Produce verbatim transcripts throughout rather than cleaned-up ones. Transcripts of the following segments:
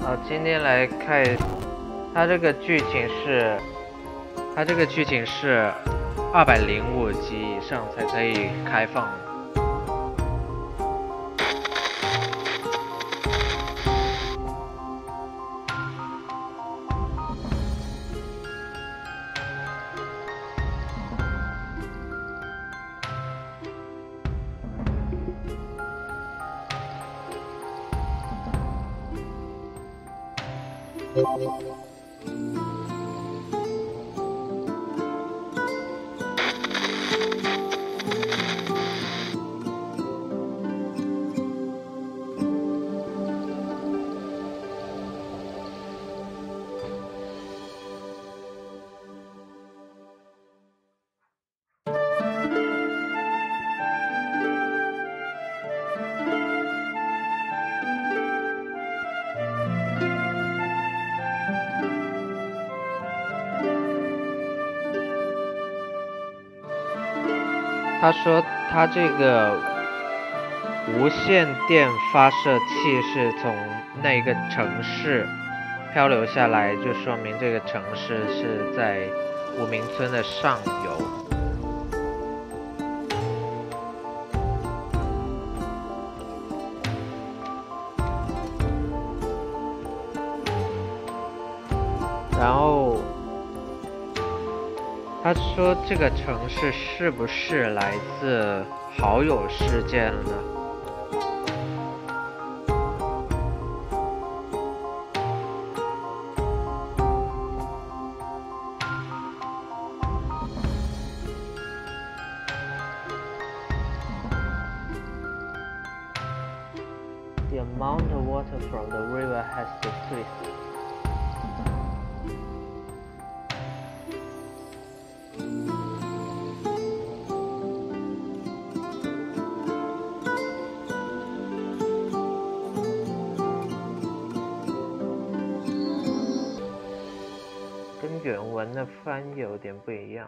好，今天来看，它这个剧情是，它这个剧情是二百零五集以上才可以开放。他说他这个无线电发射器是从那个城市漂流下来，就说明这个城市是在无名村的上游。然后他说这个城市是不是来自好友事件呢？The amount of water from the river has decreased. 跟原文的翻译有点不一样。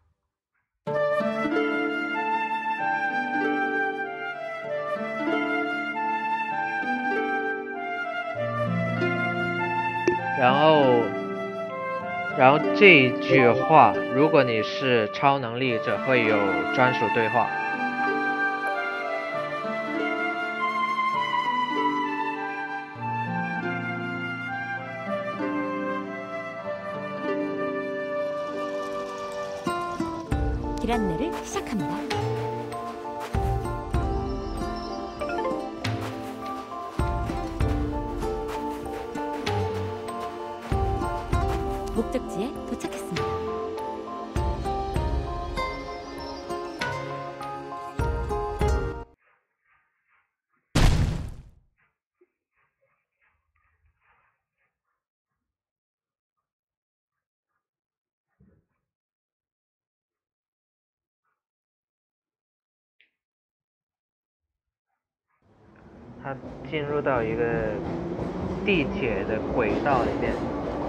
然后，然后这一句话，如果你是超能力者，会有专属对话。 기란내를 시작합니다. 목적지에 도착했습니다. 他进入到一个地铁的轨道里面。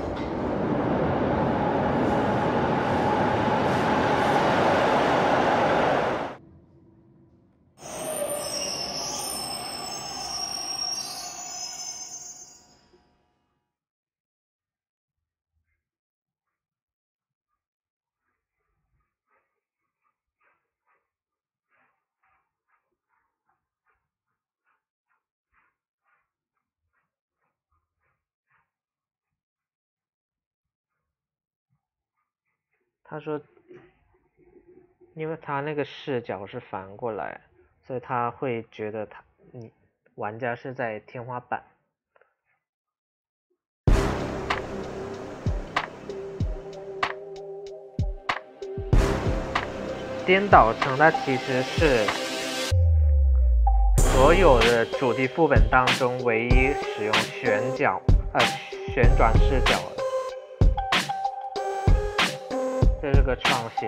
他说，因为他那个视角是反过来，所以他会觉得他你玩家是在天花板。颠倒城它其实是所有的主题副本当中唯一使用旋角呃旋转视角的。这是个创新。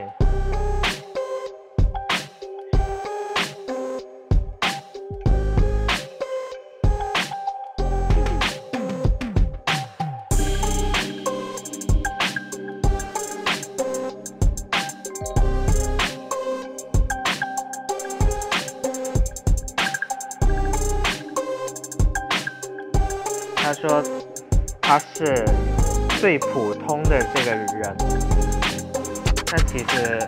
他说他是最普通的这个人，但其实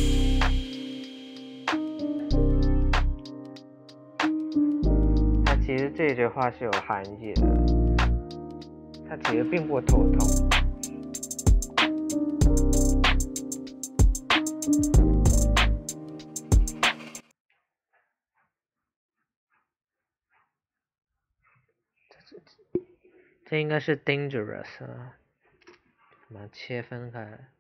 他其实这句话是有含义的，他其实并不普通。这应该是 dangerous 啊，把它切分开来。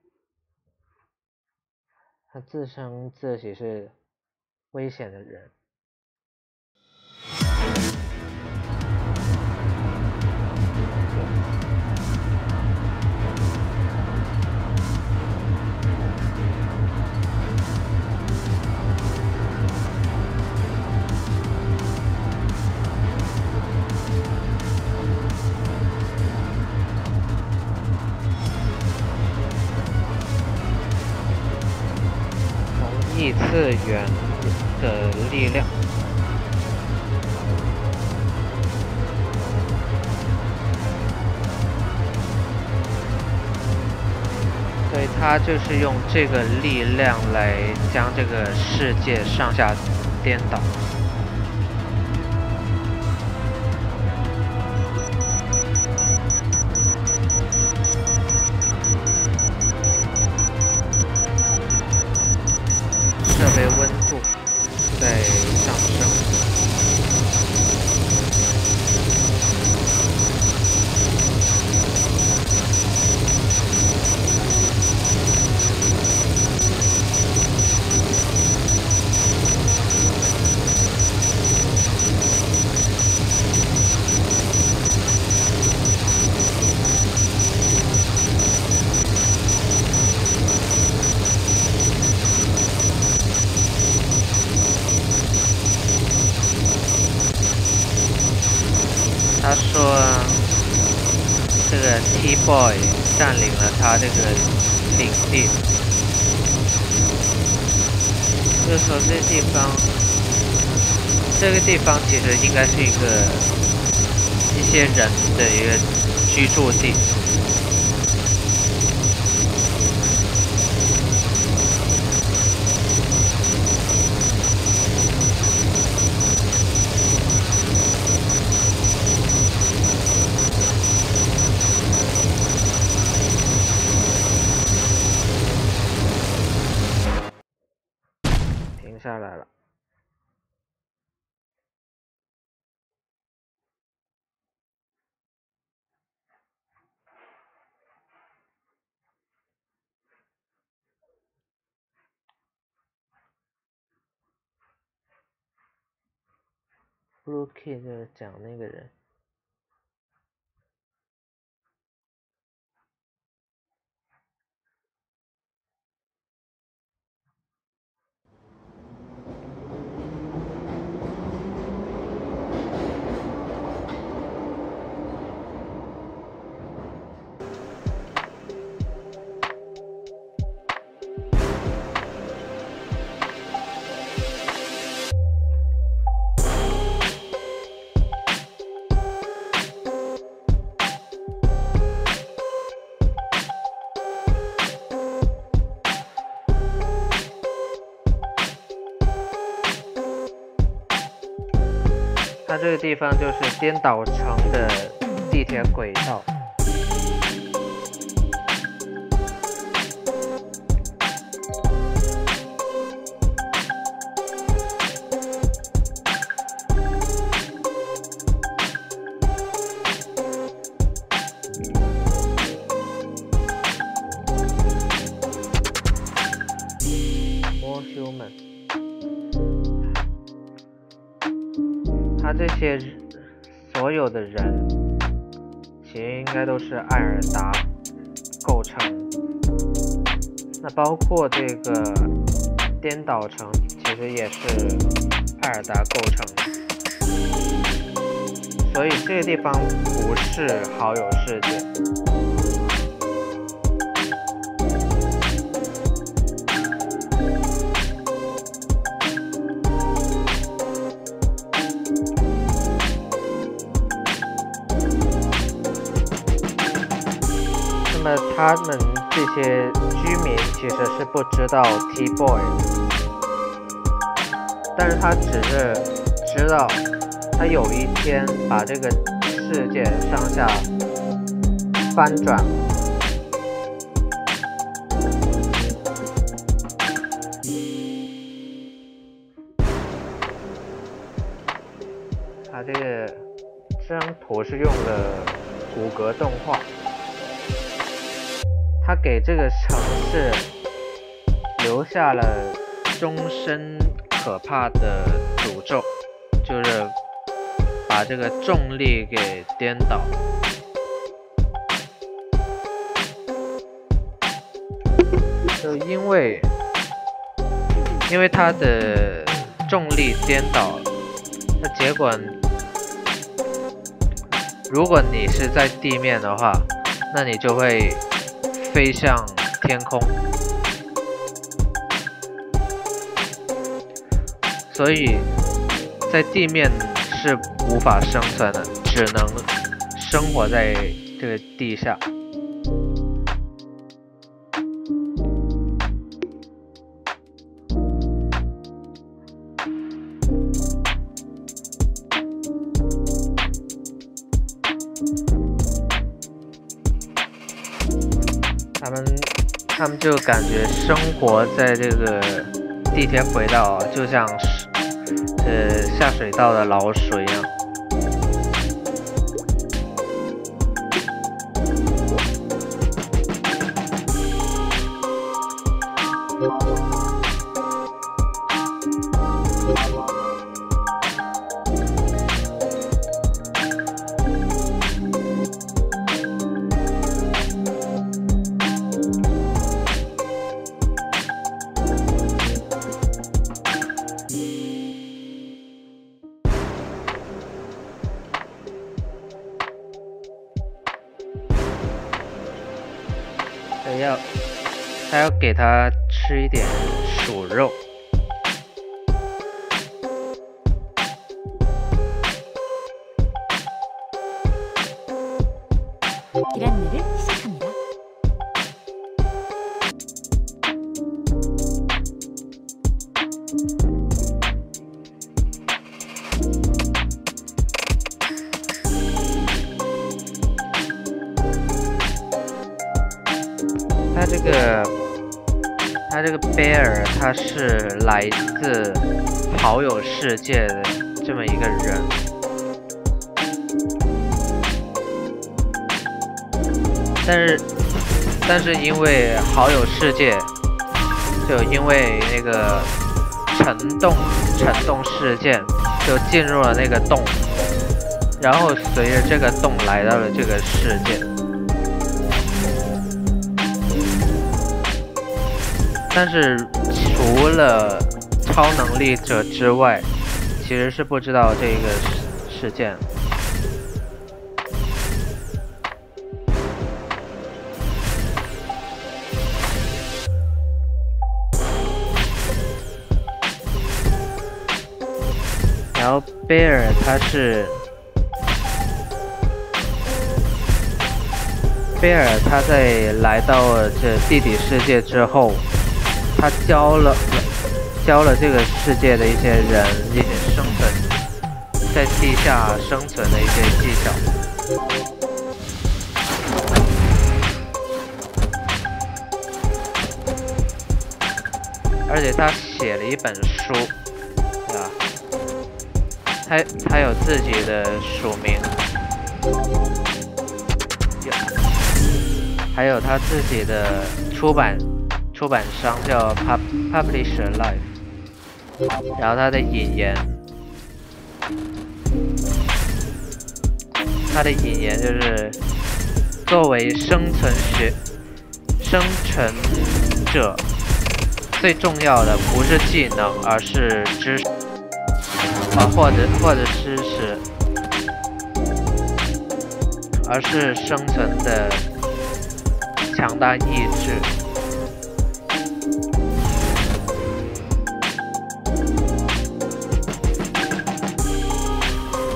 他自称自己是危险的人。异次元的力量，所以他就是用这个力量来将这个世界上下颠倒。设备温度在上升，他说这个 T-Boy 占领了他这个领地，就是说这地方，这个地方其实应该是一个一些人的一个居住地。停下来了。Blue Key 就是讲那个人。它这个地方就是颠倒城的地铁轨道。More human。他这些所有的人，其实应该都是艾尔达构成。那包括这个颠倒城，其实也是艾尔达构成的。所以这个地方不是好友世界。 么他们这些居民其实是不知道 T-Boy， 但是他只是知道他有一天把这个世界上下翻转。他这个这张图是用了骨骼动画，他给这个城市留下了终身可怕的诅咒，就是把这个重力给颠倒。就因为因为它的重力颠倒，那结果如果你是在地面的话，那你就会飞向天空，所以在地面是无法生存的，只能生活在这个地下。他们他们就感觉生活在这个地铁轨道，就像是呃下水道的老鼠一样。要他要给他吃一点鼠肉。 기란내를 시작합니다. 他这个，他这个 Bear， 他是来自好友世界的这么一个人。但是，但是因为好友世界，就因为那个沉洞沉洞事件，就进入了那个洞，然后随着这个洞来到了这个世界。但是除了超能力者之外，其实是不知道这个事件。然后贝尔他是贝尔他在来到了这地底世界之后，他教了教了这个世界的一些人一些生存在地下生存的一些技巧。而且他写了一本书，对吧？他他有自己的署名，还有他自己的出版出版商叫 Pub Publisher Life， 然后他的引言，他的引言就是作为生存学生存者，最重要的不是技能，而是知识。啊，或者或者知识，而是生存的强大意志。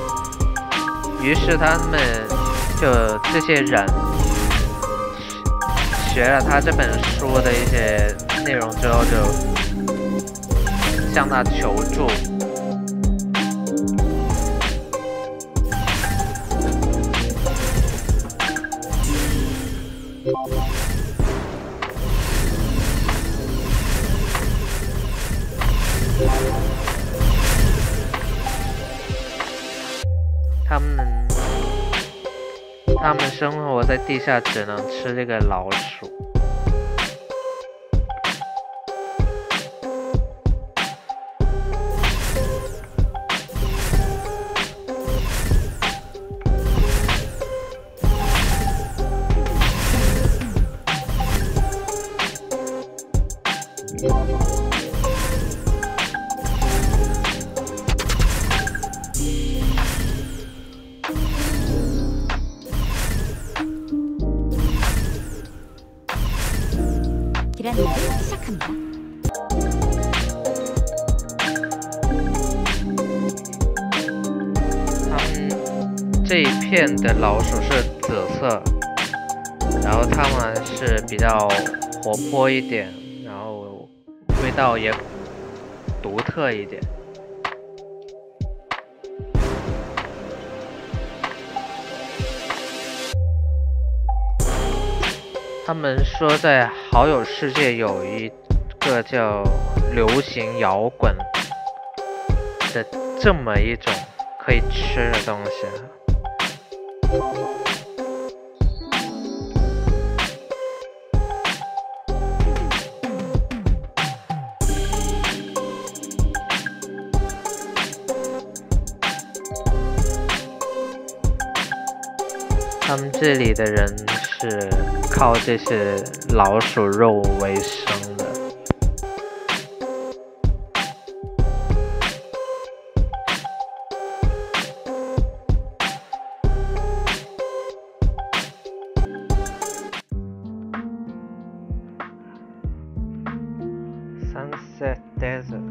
于是他们就这些人学了他这本书的一些内容之后，就向他求助。他们他们生活在地下，只能吃这个老鼠。 기란이를 시작합니다. 他们这一片的老鼠是紫色，然后它们是比较活泼一点，然后味道也独特一点。他们说在好友世界有一个叫流行摇滚的这么一种可以吃的东西。他们这里的人是靠这些老鼠肉为生的。Sunset Desert，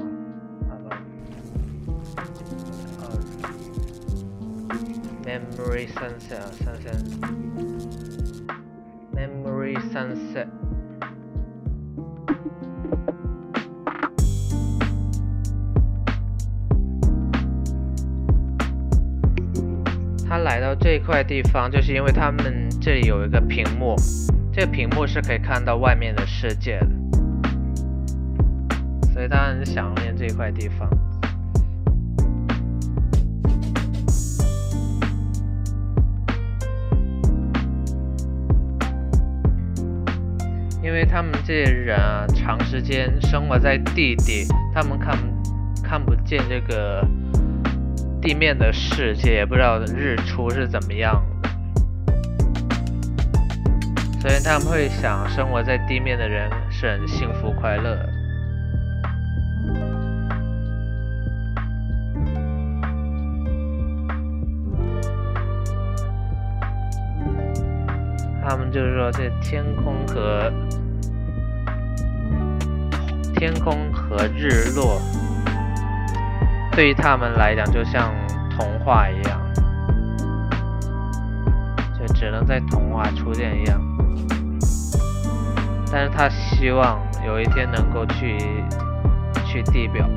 Memory Sunset 啊 ，Sunset Memory Sunset。他来到这块地方，就是因为他们这里有一个屏幕，这个屏幕是可以看到外面的世界的，所以他很想念这块地方。因为他们这些人啊，长时间生活在地底，他们看看不见这个地面的世界，也不知道日出是怎么样的，所以他们会想，生活在地面的人是很幸福快乐的。他们就是说，这天空和天空和日落，对于他们来讲，就像童话一样，就只能在童话出现一样。但是他希望有一天能够去去地表。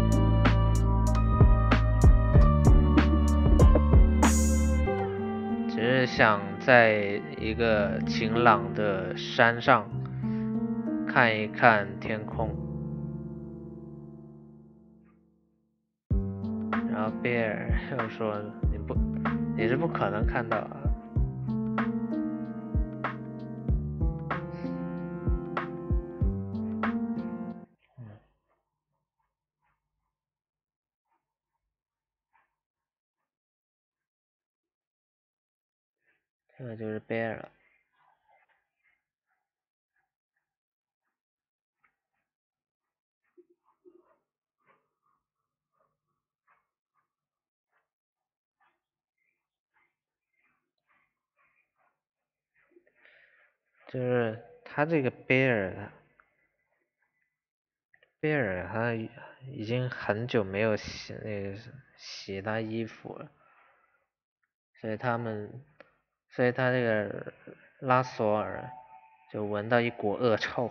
只是想在一个晴朗的山上看一看天空，然后贝尔又说：“你不，你是不可能看到啊。”这个就是贝尔了。就是他这个贝尔，贝尔他已经很久没有洗那个洗他衣服了，所以他们，所以他这个拉索尔就闻到一股恶臭。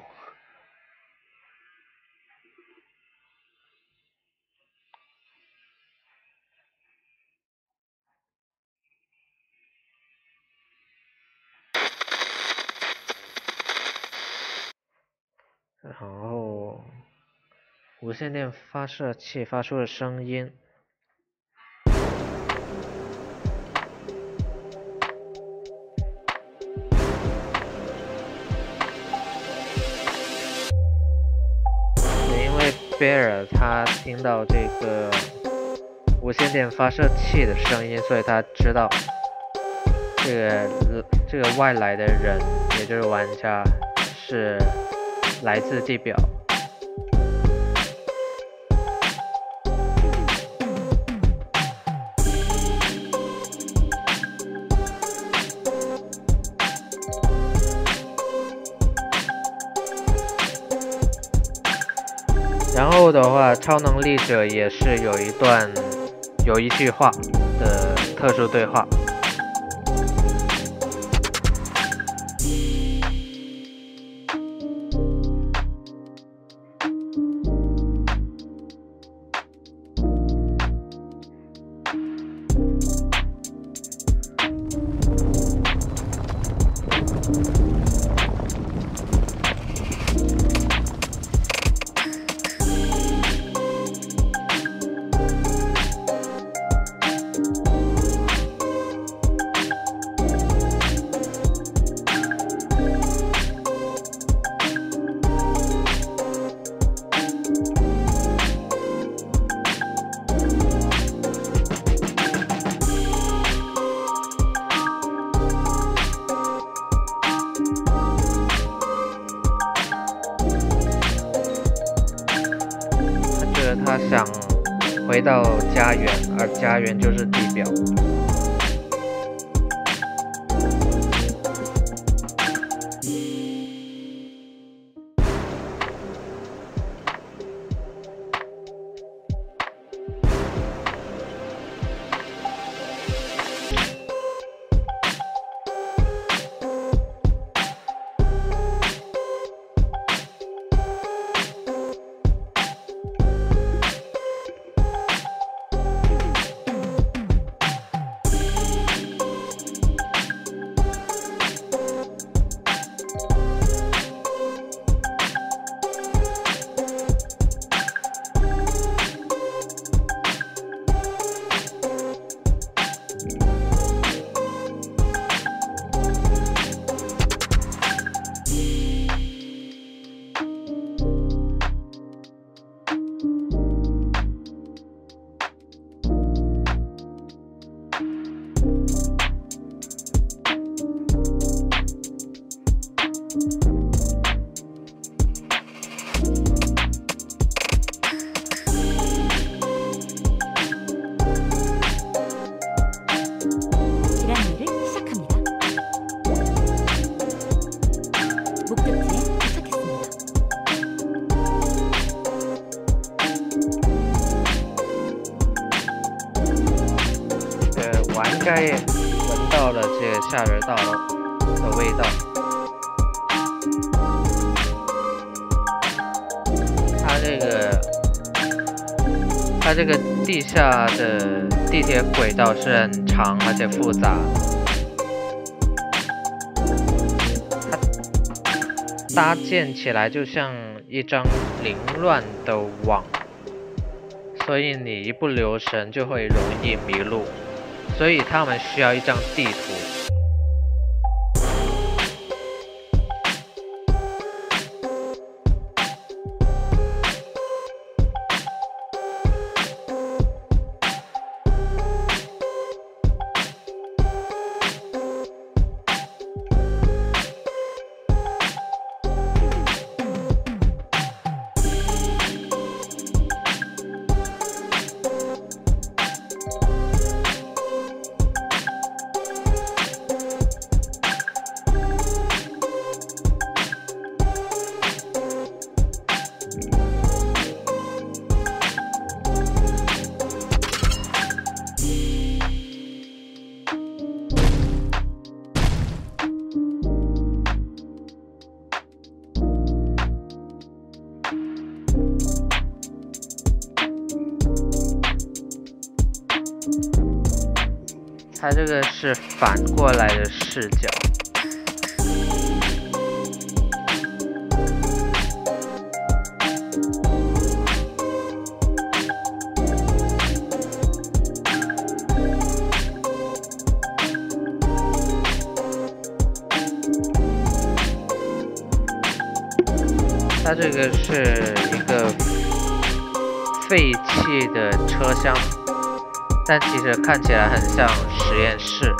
然后无线电发射器发出的声音。因为贝尔他听到这个无线电发射器的声音，所以他知道这个这个外来的人，也就是玩家，是来自地表。然后的话，超能力者也是有一段有一句话的特殊对话。他想回到家园，而家园就是地表。玩家也闻到了这个下水道的味道。它这个，它这个地下的地铁轨道是很长而且复杂，它搭建起来就像一张凌乱的网，所以你一不留神就会容易迷路。所以他们需要一张地图。 它这个是反过来的视角。它这个是一个废弃的车厢，但其实看起来很像实验室。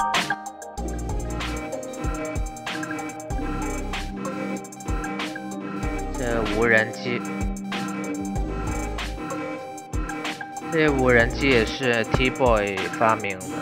这无人机，这些无人机也是 T-Boy 发明的。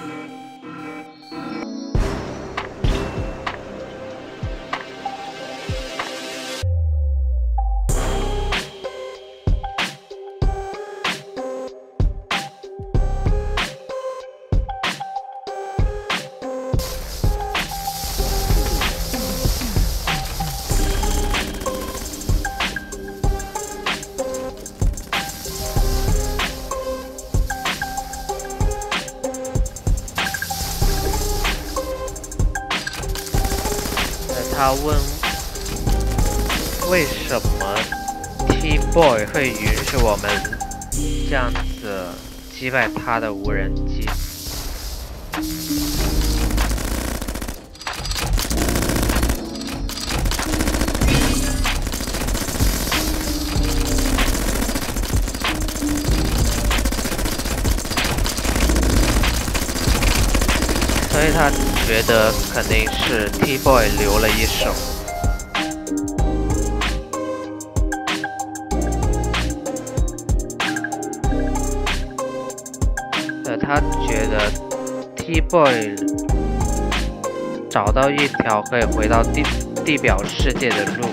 他问为什么 T-Boy 会允许我们这样子击败他的无人机？所以他觉得肯定是 T-Boy 留了一手。呃，他觉得 T-Boy 找到一条可以回到地地表世界的路。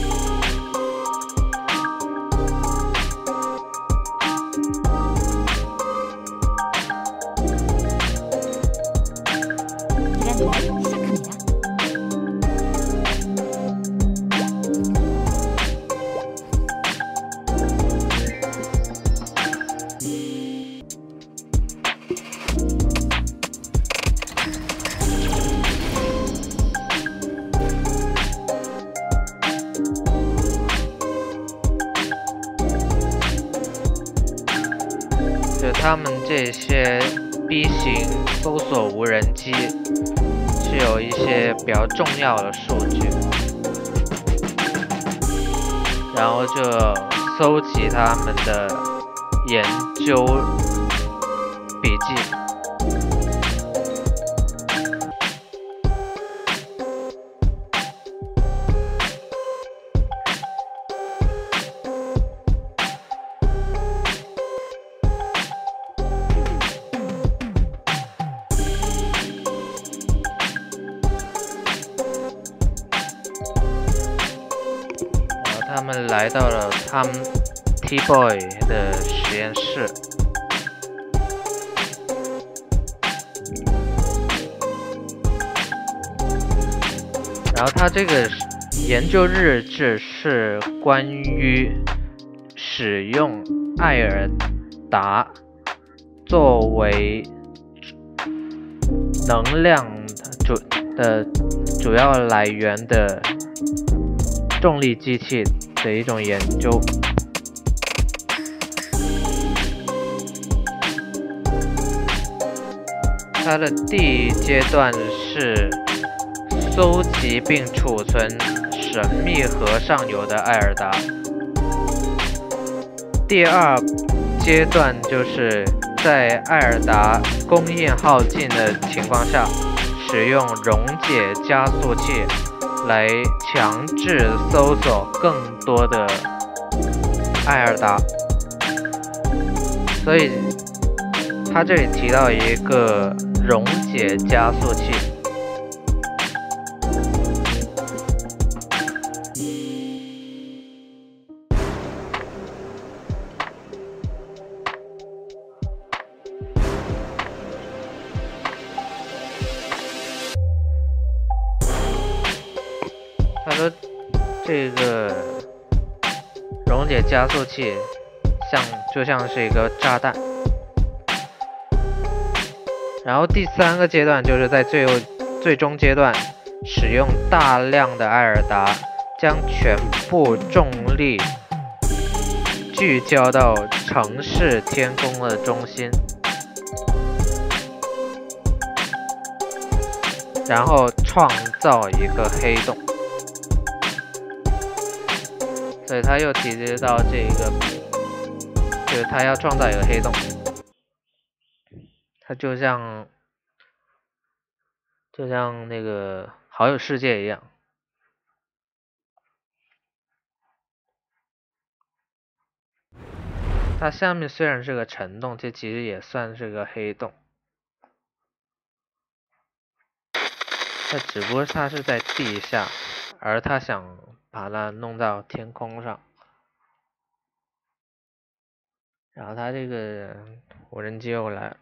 就他们这些 B 型搜索无人机是有一些比较重要的数据，然后就搜集他们的研究笔记。他们来到了他们 T-Boy 的实验室，然后他这个研究日志是关于使用艾尔达作为能量主的主要来源的重力机器的一种研究。它的第一阶段是搜集并储存神秘核上游的艾尔达，第二阶段就是在艾尔达供应耗尽的情况下，使用溶解加速器来强制搜索更多的艾尔达。所以他这里提到一个溶解加速器，他说这个溶解加速器像就像是一个炸弹， 然后第三个阶段就是在最后最终阶段，使用大量的艾尔达，将全部重力聚焦到城市天空的中心，然后创造一个黑洞。所以他又提及到这个，就是他要创造一个黑洞，它就像就像那个好友世界一样。它下面虽然是个沉洞，这其实也算是个黑洞。那只不过它是在地下，而他想把它弄到天空上。然后他这个无人机又来了，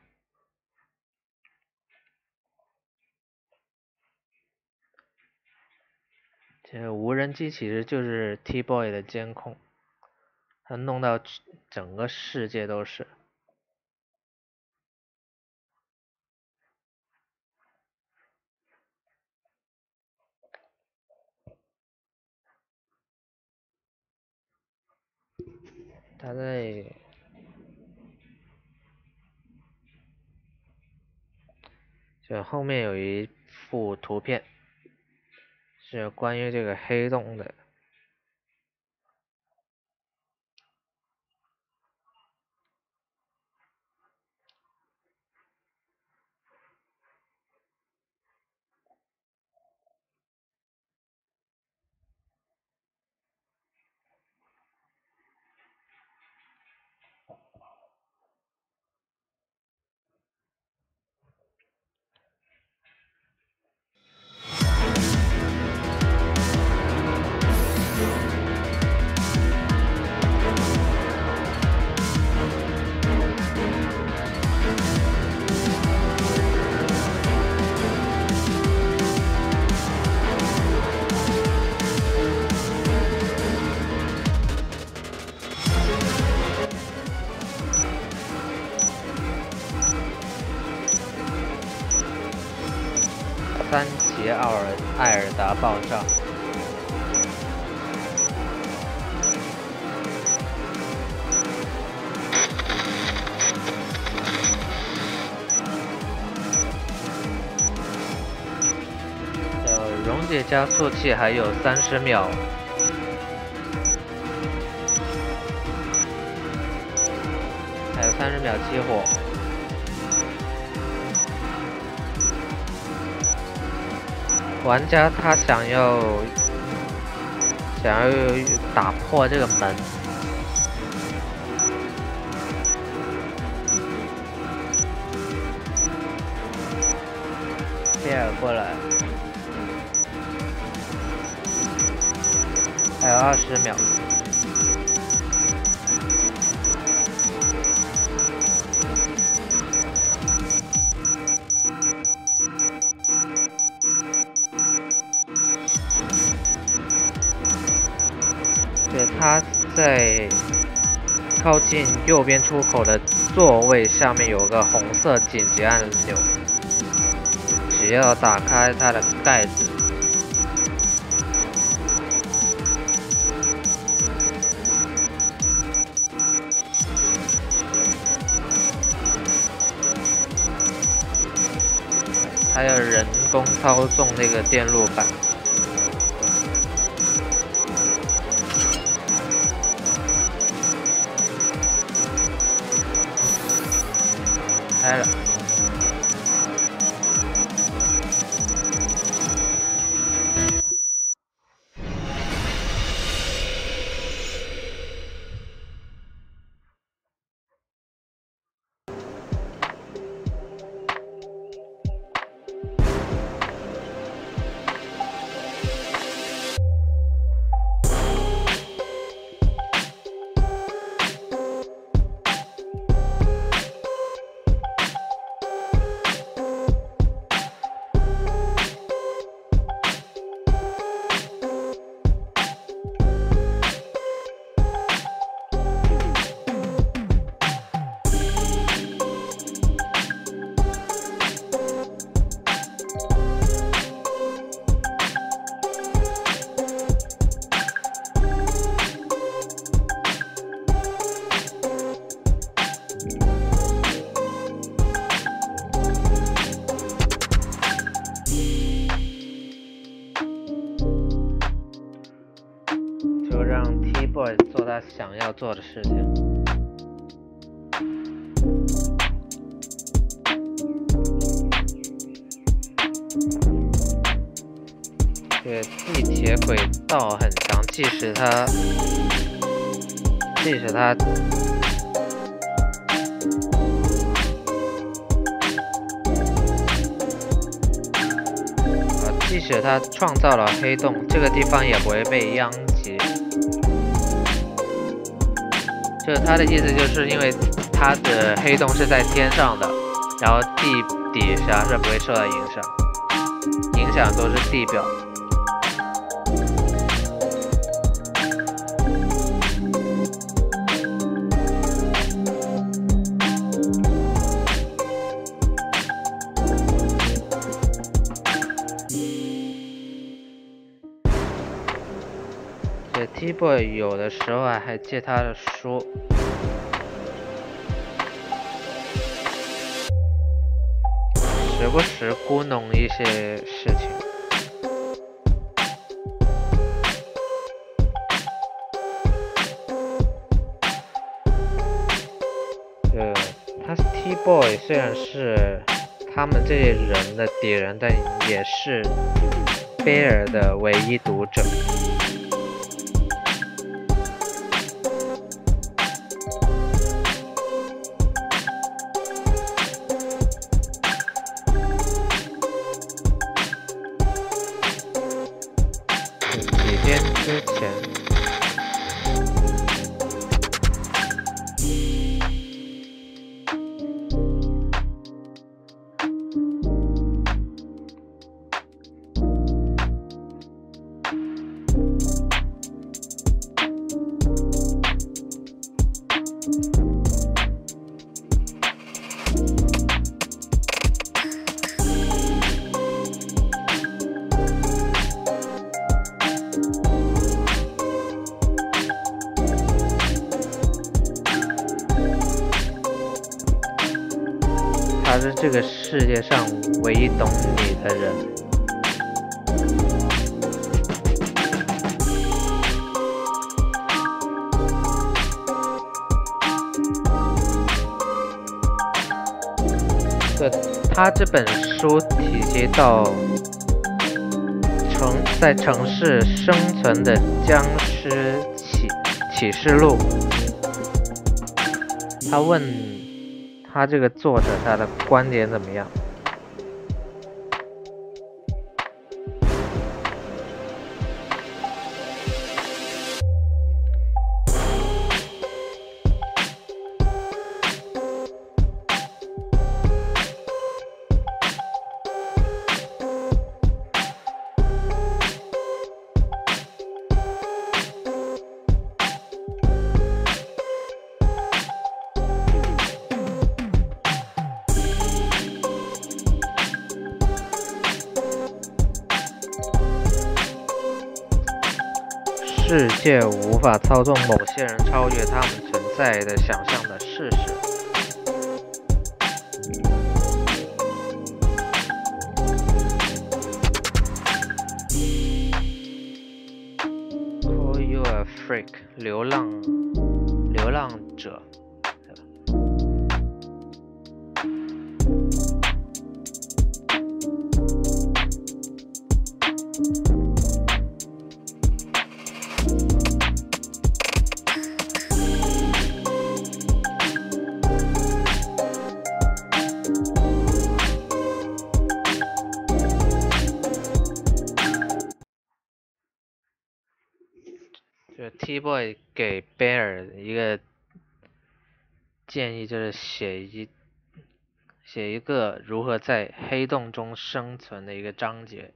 这无人机其实就是 T-Boy 的监控，他弄到整个世界都是。他在就后面有一幅图片，是关于这个黑洞的。三级奥尔艾尔达爆炸。呃，溶解加速器还有三十秒。还有三十秒起火。玩家他想要想要打破这个门，贝尔过来，还有二十秒。对，他在靠近右边出口的座位下面有个红色紧急按钮，只要打开它的盖子，还有人工操纵那个电路板。开了。 T-Boy 做他想要做的事情。这个地铁轨道很长，即使它，即使它。即使他创造了黑洞，这个地方也不会被殃及。就是他的意思，就是因为他的黑洞是在天上的，然后地底下是不会受到影响，影响都是地表。T-Boy 有的时候还借他的书，时不时咕哝一些事情。呃，他是 T-Boy， 虽然是他们这些人的敌人，但也是贝尔的唯一读者。之前，他是这个世界上唯一懂你的人。这他这本书提及到城在城市生存的僵尸启启示录，他问他这个作者他的观点怎么样？世界无法操纵某些人超越他们存在的想象的事实。Call you a freak， 流浪，流浪者。就 T-Boy 给贝尔一个建议，就是写一写一个如何在黑洞中生存的一个章节。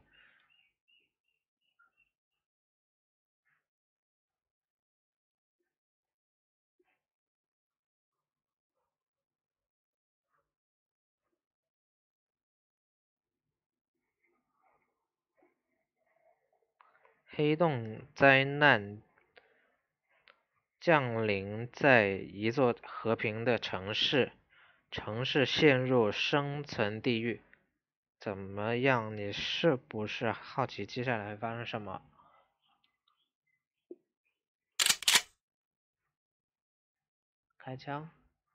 黑洞灾难降临在一座和平的城市，城市陷入生存地狱。怎么样？你是不是好奇接下来会发生什么？ 开枪。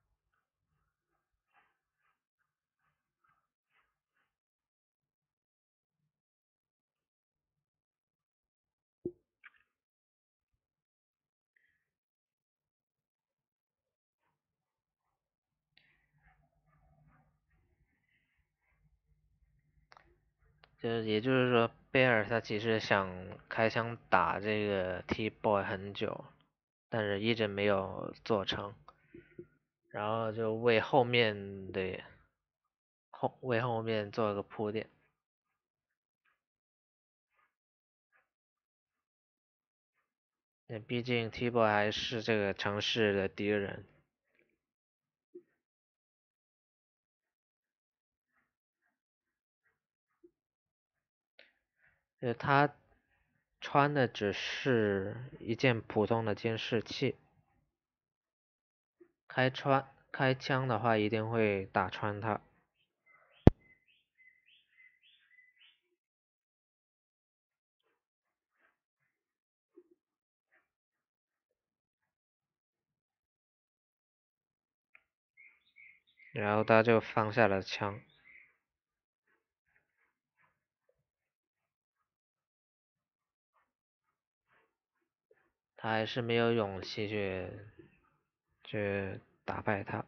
就也就是说，贝尔他其实想开枪打这个 T-Boy 很久，但是一直没有做成，然后就为后面的后为后面做个铺垫。毕竟 T-Boy 还是这个城市的敌人。呃，他穿的只是一件普通的监视器，开穿开枪的话一定会打穿他。然后他就放下了枪。他还是没有勇气去去打败他。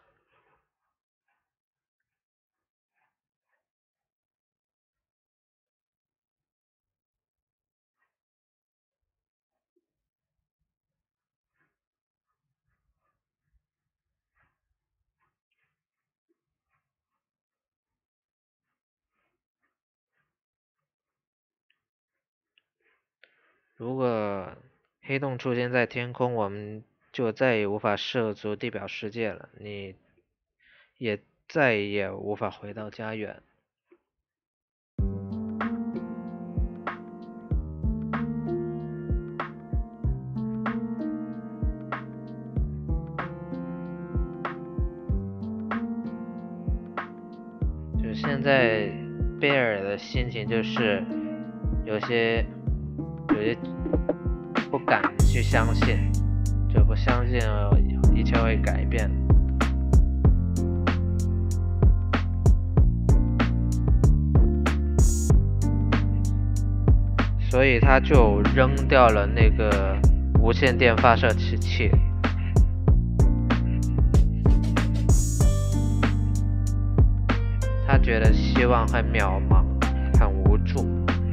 如果黑洞出现在天空，我们就再也无法涉足地表世界了，你也再也无法回到家园。就现在贝尔的心情就是有些有些不敢去相信，就不相信一切会改变。所以他就扔掉了那个无线电发射器。他觉得希望很渺茫，很无助。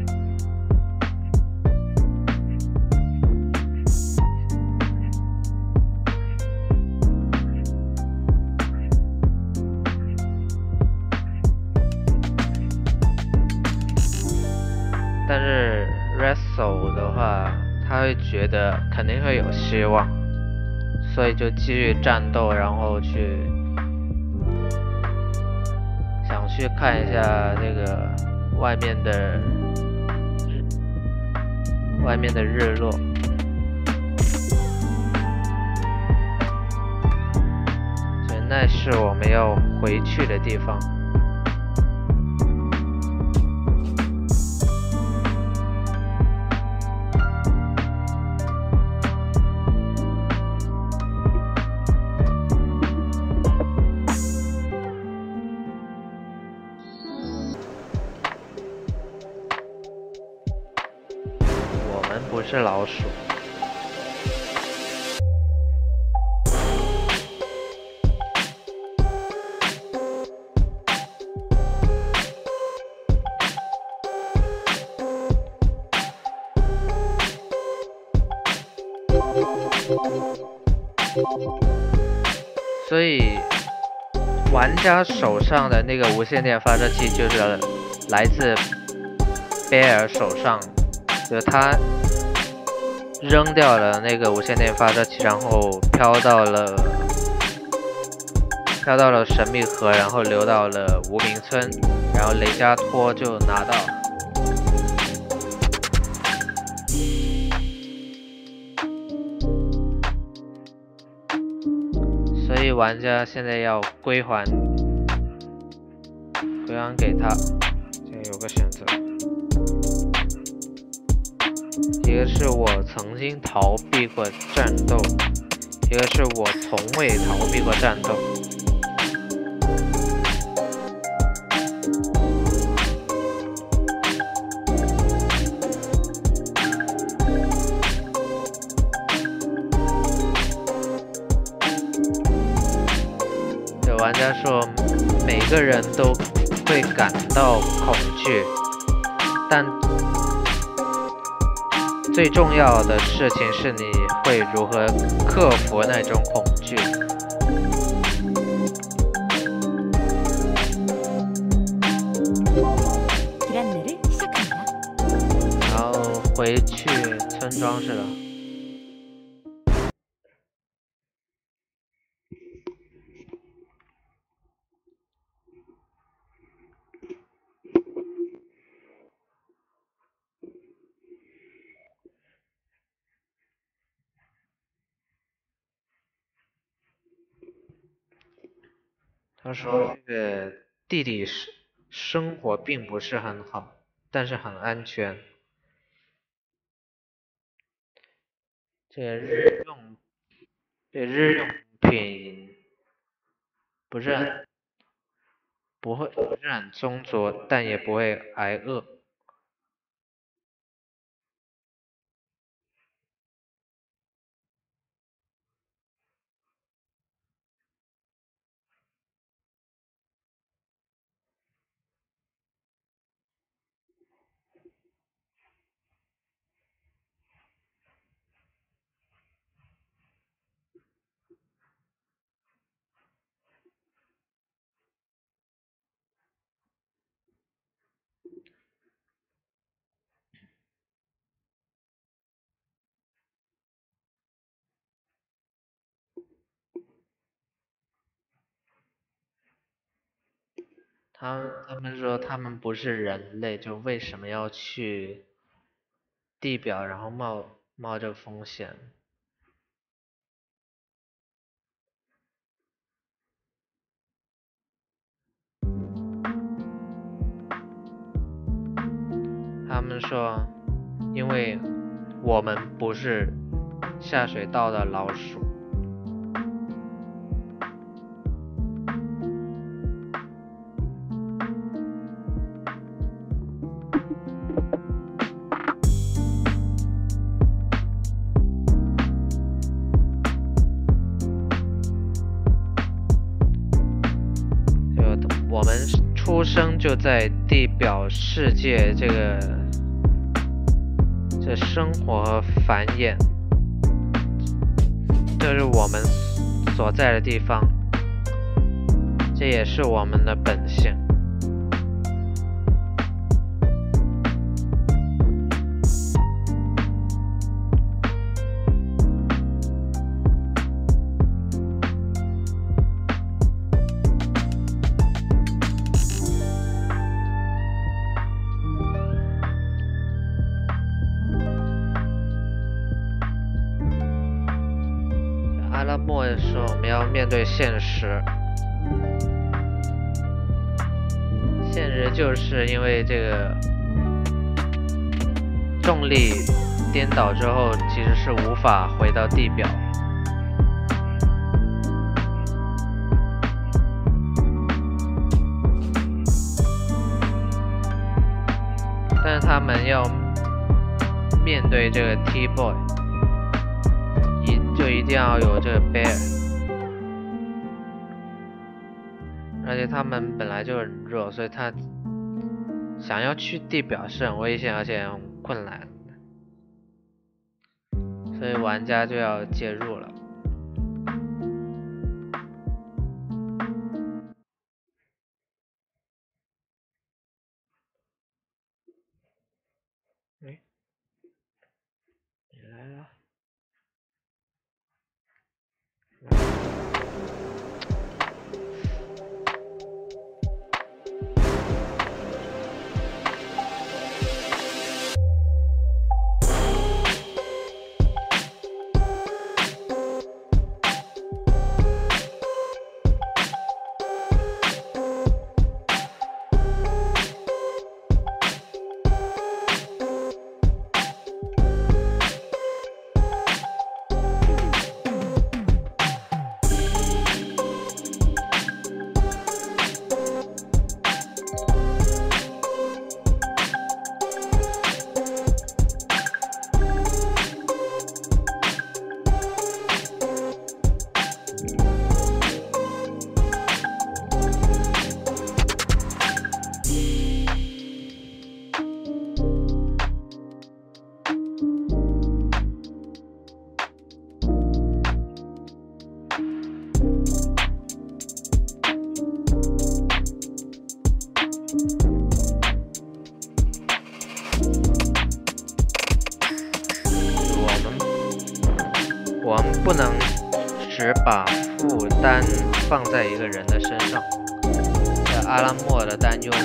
但是 Russell 的话，他会觉得肯定会有希望，所以就继续战斗，然后去想去看一下这个外面的外面的日落。所以那是我们要回去的地方。不是老鼠。所以玩家手上的那个无线电发射器就是来自贝尔手上，就是他扔掉了那个无线电发射器，然后飘到了飘到了神秘河，然后流到了无名村，然后雷加托就拿到了。所以玩家现在要归还归还给他，这有个选择。一个是我曾经逃避过战斗， 一个是我从未逃避过战斗。有玩家说，每个人都会感到恐惧，但最重要的事情是你会如何克服那种恐惧。然后回去村庄是吧？他说这个弟弟是生活并不是很好，但是很安全。这个日用，这日用品不是很不会不是很充足，但也不会挨饿。他他们说他们不是人类，就为什么要去地表，然后冒冒这个风险？他们说，因为我们不是下水道的老鼠。我们出生就在地表世界这个这生活和繁衍，这是我们所在的地方，这也是我们的本性。阿拉莫说我们要面对现实，现实就是因为这个重力颠倒之后，其实是无法回到地表。但是他们要面对这个 T-Boy。就一定要有这个 bear， 而且他们本来就很弱，所以他想要去地表是很危险而且很困难的，所以玩家就要介入了。哎，你来了。 我们不能只把负担放在一个人的身上。这阿拉莫的担忧。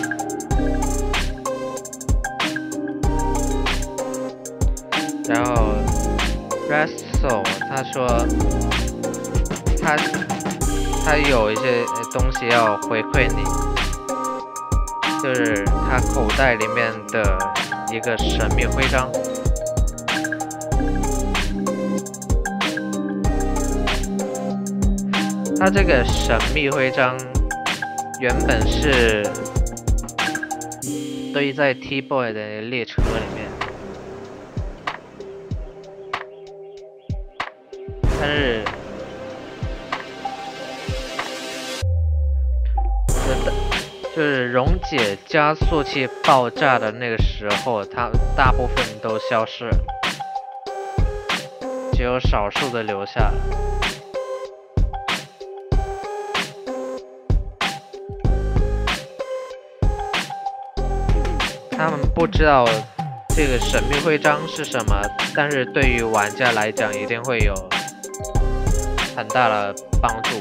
然后 Russell 他说他他有一些东西要回馈你，就是他口袋里面的一个神秘徽章。他这个神秘徽章原本是堆在 T-Boy 的列车里面，但是就是溶解加速器爆炸的那个时候，它大部分都消失了，只有少数的留下了。他们不知道这个神秘徽章是什么，但是对于玩家来讲一定会有很大的帮助。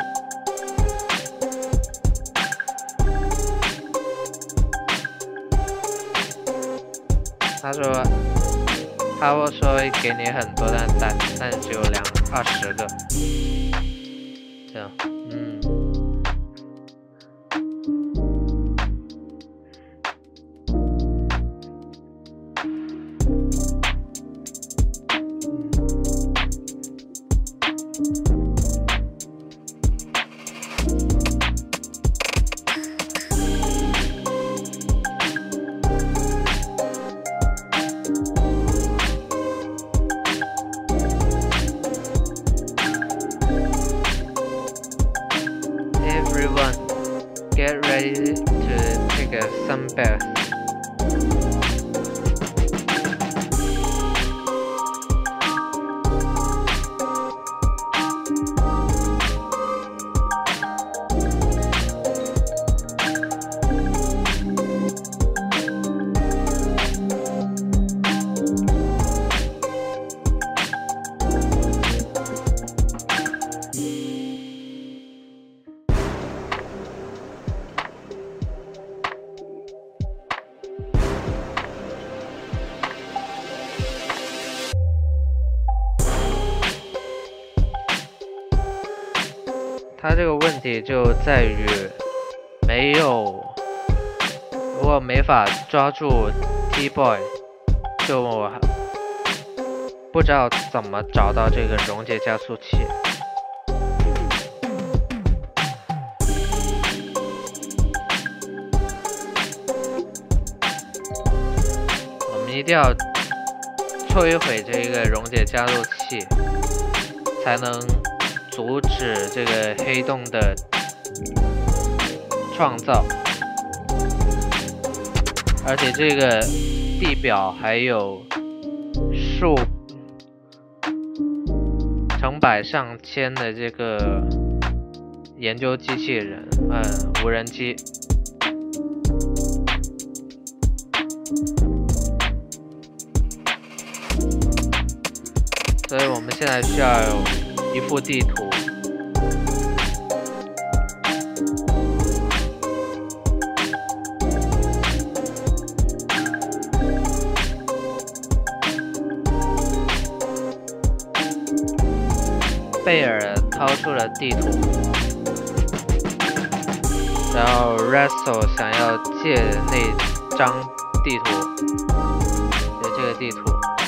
他说他会说会给你很多，但但但只有两二十个，这样，嗯。Get ready to take a sunbath.他这个问题就在于没有，如果没法抓住 T-Boy， 就不知道怎么找到这个溶解加速器。我们一定要摧毁这个溶解加速器，才能阻止这个黑洞的创造，而且这个地表还有数成百上千的这个研究机器人，嗯，无人机。所以我们现在需要有一幅地图。贝尔掏出了地图，然后 Russell 想要借那张地图，就这个地图。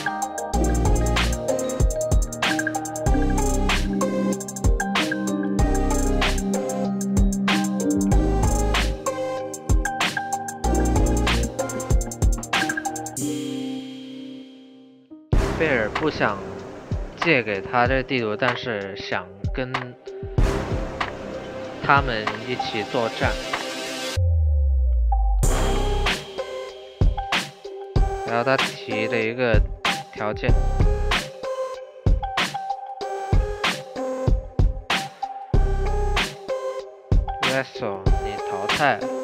贝尔不想借给他这地图，但是想跟他们一起作战。然后他提了一个条件，Russell 你淘汰了。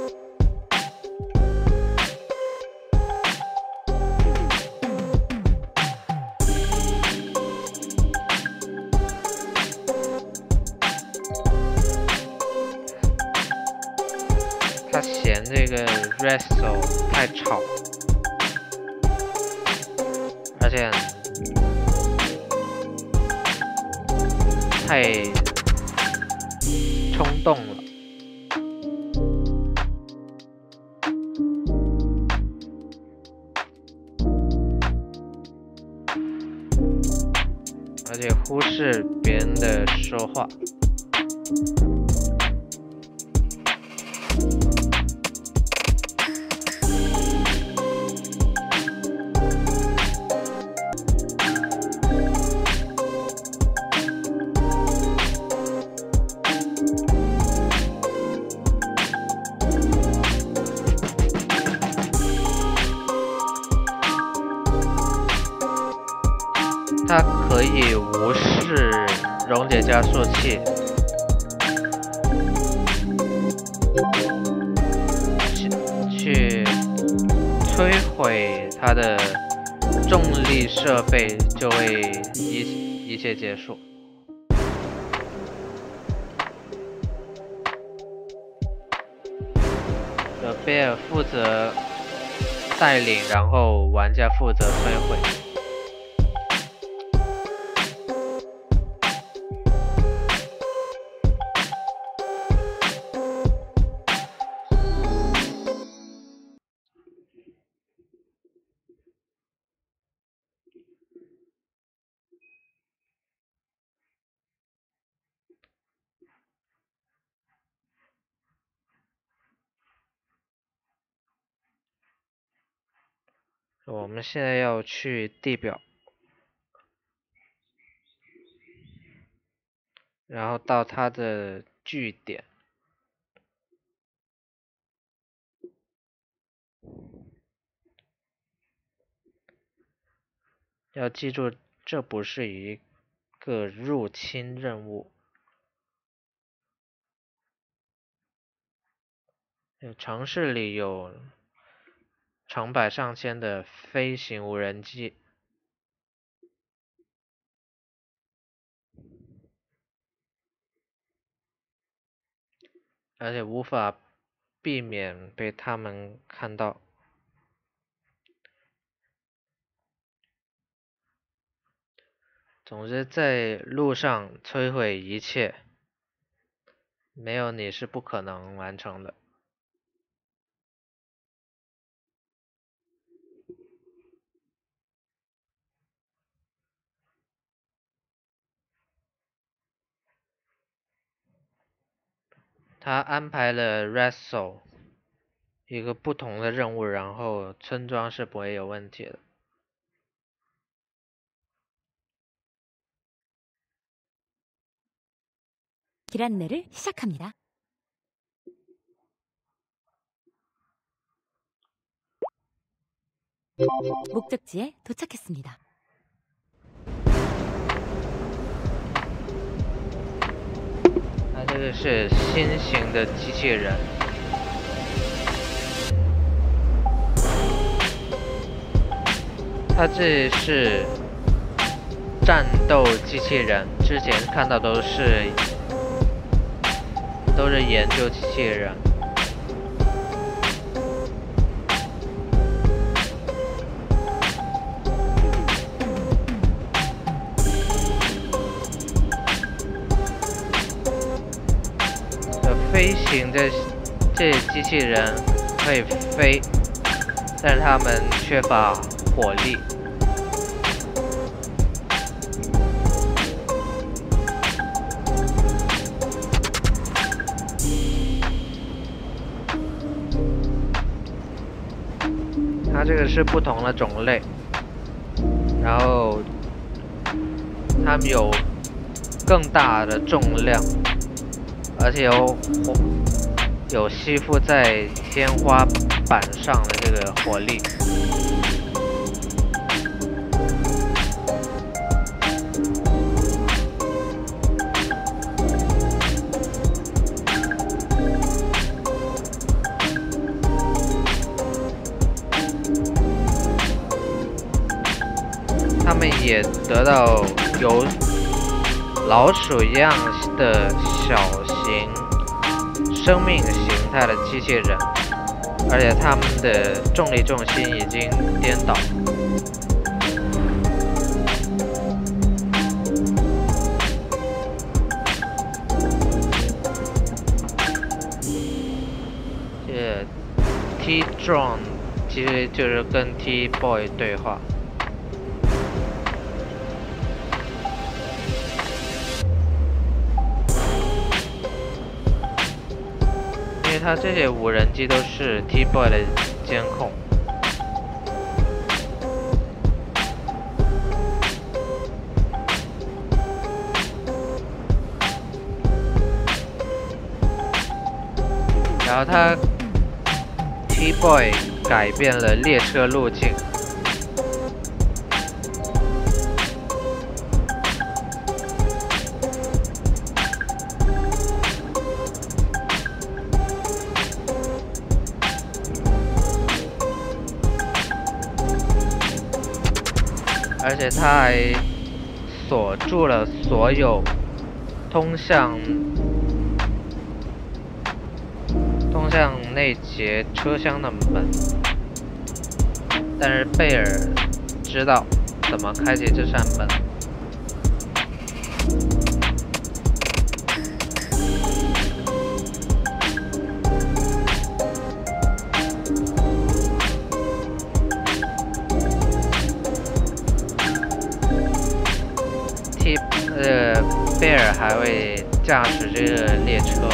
Reso 太吵，而且太冲动了。而且忽视别人的说话。它可以无视溶解加速器，去去摧毁它的重力设备，就会一一切结束。德贝尔负责带领，然后玩家负责摧毁。我们现在要去地表，然后到它的据点。要记住，这不是一个入侵任务。城市里有成百上千的飞行无人机，而且无法避免被他们看到。总之，在路上摧毁一切，没有你是不可能完成的。他安排了 Reso 一个不同的任务，然后村庄是不会有问题的。 길 안내를 시작합니다. 목적지에 도착했습니다. 它这个是新型的机器人，它这是战斗机器人，之前看到都是都是研究机器人。飞行的这机器人可以飞，但是它们缺乏火力。它这个是不同的种类，然后它们有更大的重量。而且有有吸附在天花板上的这个火力，他们也得到有老鼠一样的小型生命形态的机器人， 而且他们的重力重心已经颠倒。这 T Drone 其实就是跟 T Boy 对话。因为它这些无人机都是 T Boy 的监控。然后他 T Boy 改变了列车路径，而且他还锁住了所有通向通向那节车厢的门，但是贝尔知道怎么开启这扇门。T 呃，贝尔还会驾驶这个列车。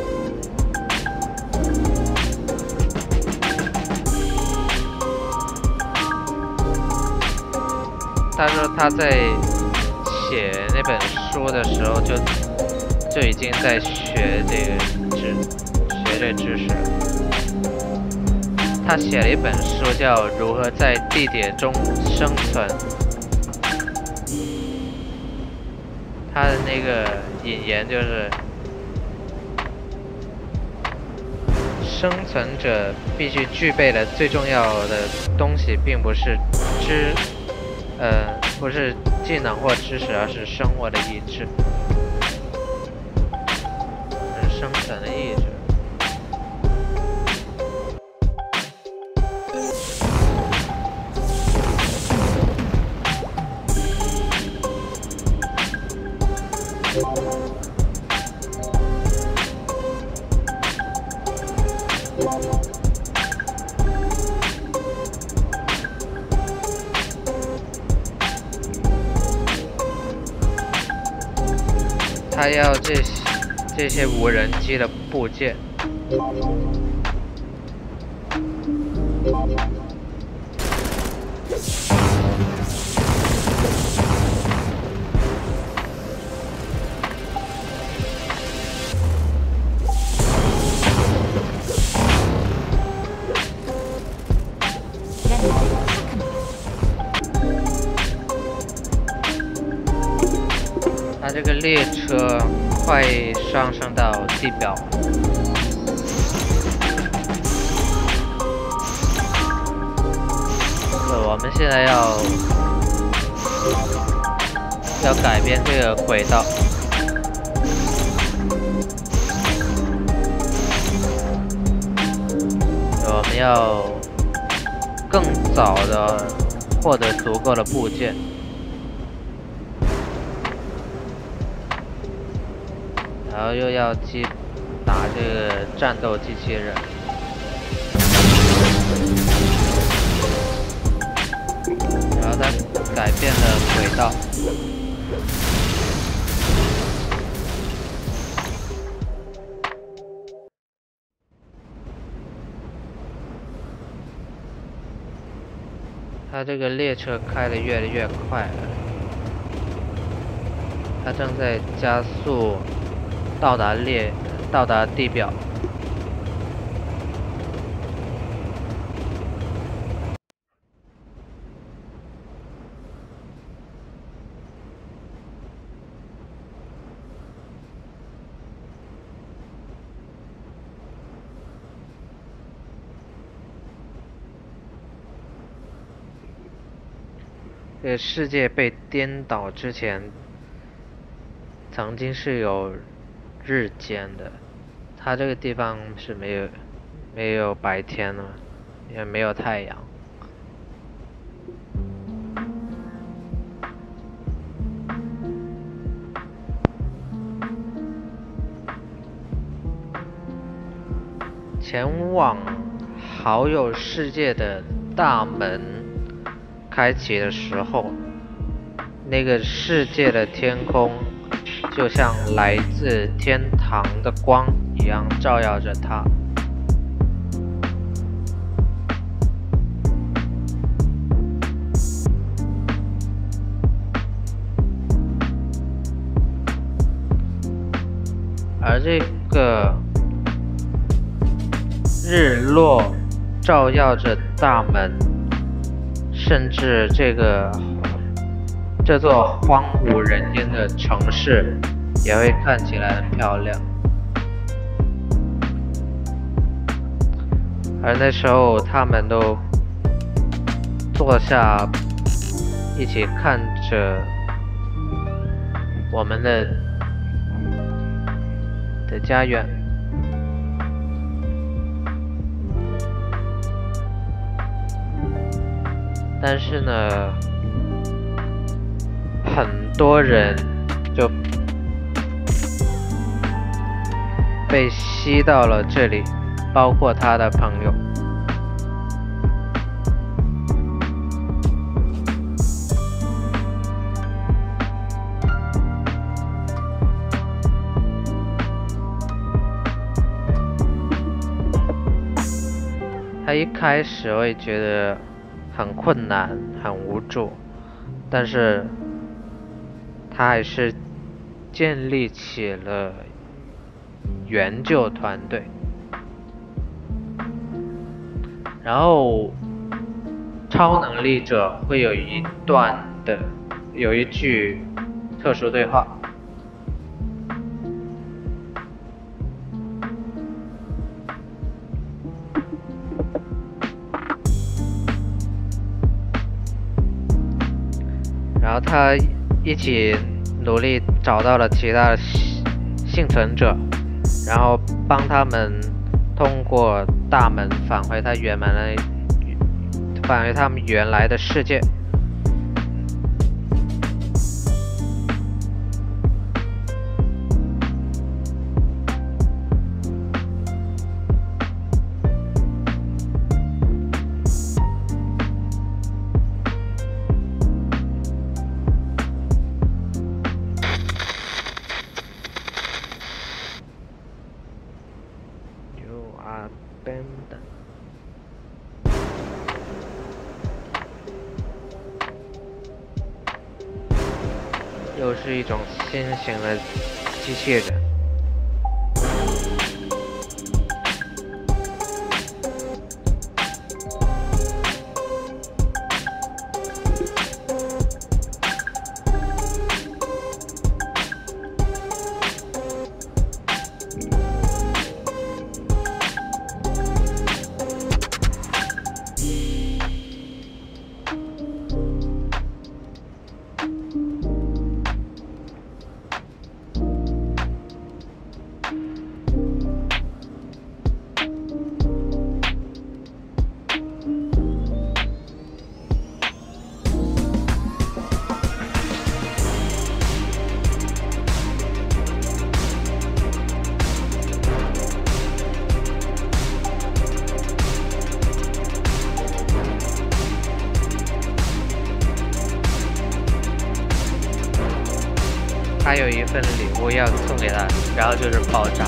他说他在写那本书的时候就就已经在学这个知学这知识了。他写了一本书叫《如何在地铁中生存》，他的那个引言就是：生存者必须具备的最重要的东西，并不是知。呃，不是技能或知识，而是生活的意志，是生存的意志。他要这些这些无人机的部件。它这个列车快上升到地表，呃，我们现在要要改变这个轨道。我们要更早的获得足够的部件。然后又要击打这个战斗机器人，然后它改变了轨道，它这个列车开得越来越快了，它正在加速。到达列，到达地表。这个世界被颠倒之前，曾经是有日间的，它这个地方是没有没有白天了，也没有太阳。前往好友世界的大门开启的时候，那个世界的天空就像来自天堂的光一样照耀着他。而这个日落照耀着大门，甚至这个这座荒无人烟的城市也会看起来很漂亮。而那时候他们都坐下一起看着我们的的家园。但是呢，很多人就被吸到了这里，包括他的朋友。他一开始会觉得很困难，很无助，但是他还是建立起了援救团队。然后超能力者会有一段的有一句特殊对话，然后他一起努力找到了其他的幸存者，然后帮他们通过大门返回他原来返回他们原来的世界。又是一种新型的机器人。他有一份礼物要送给他，然后就是爆炸。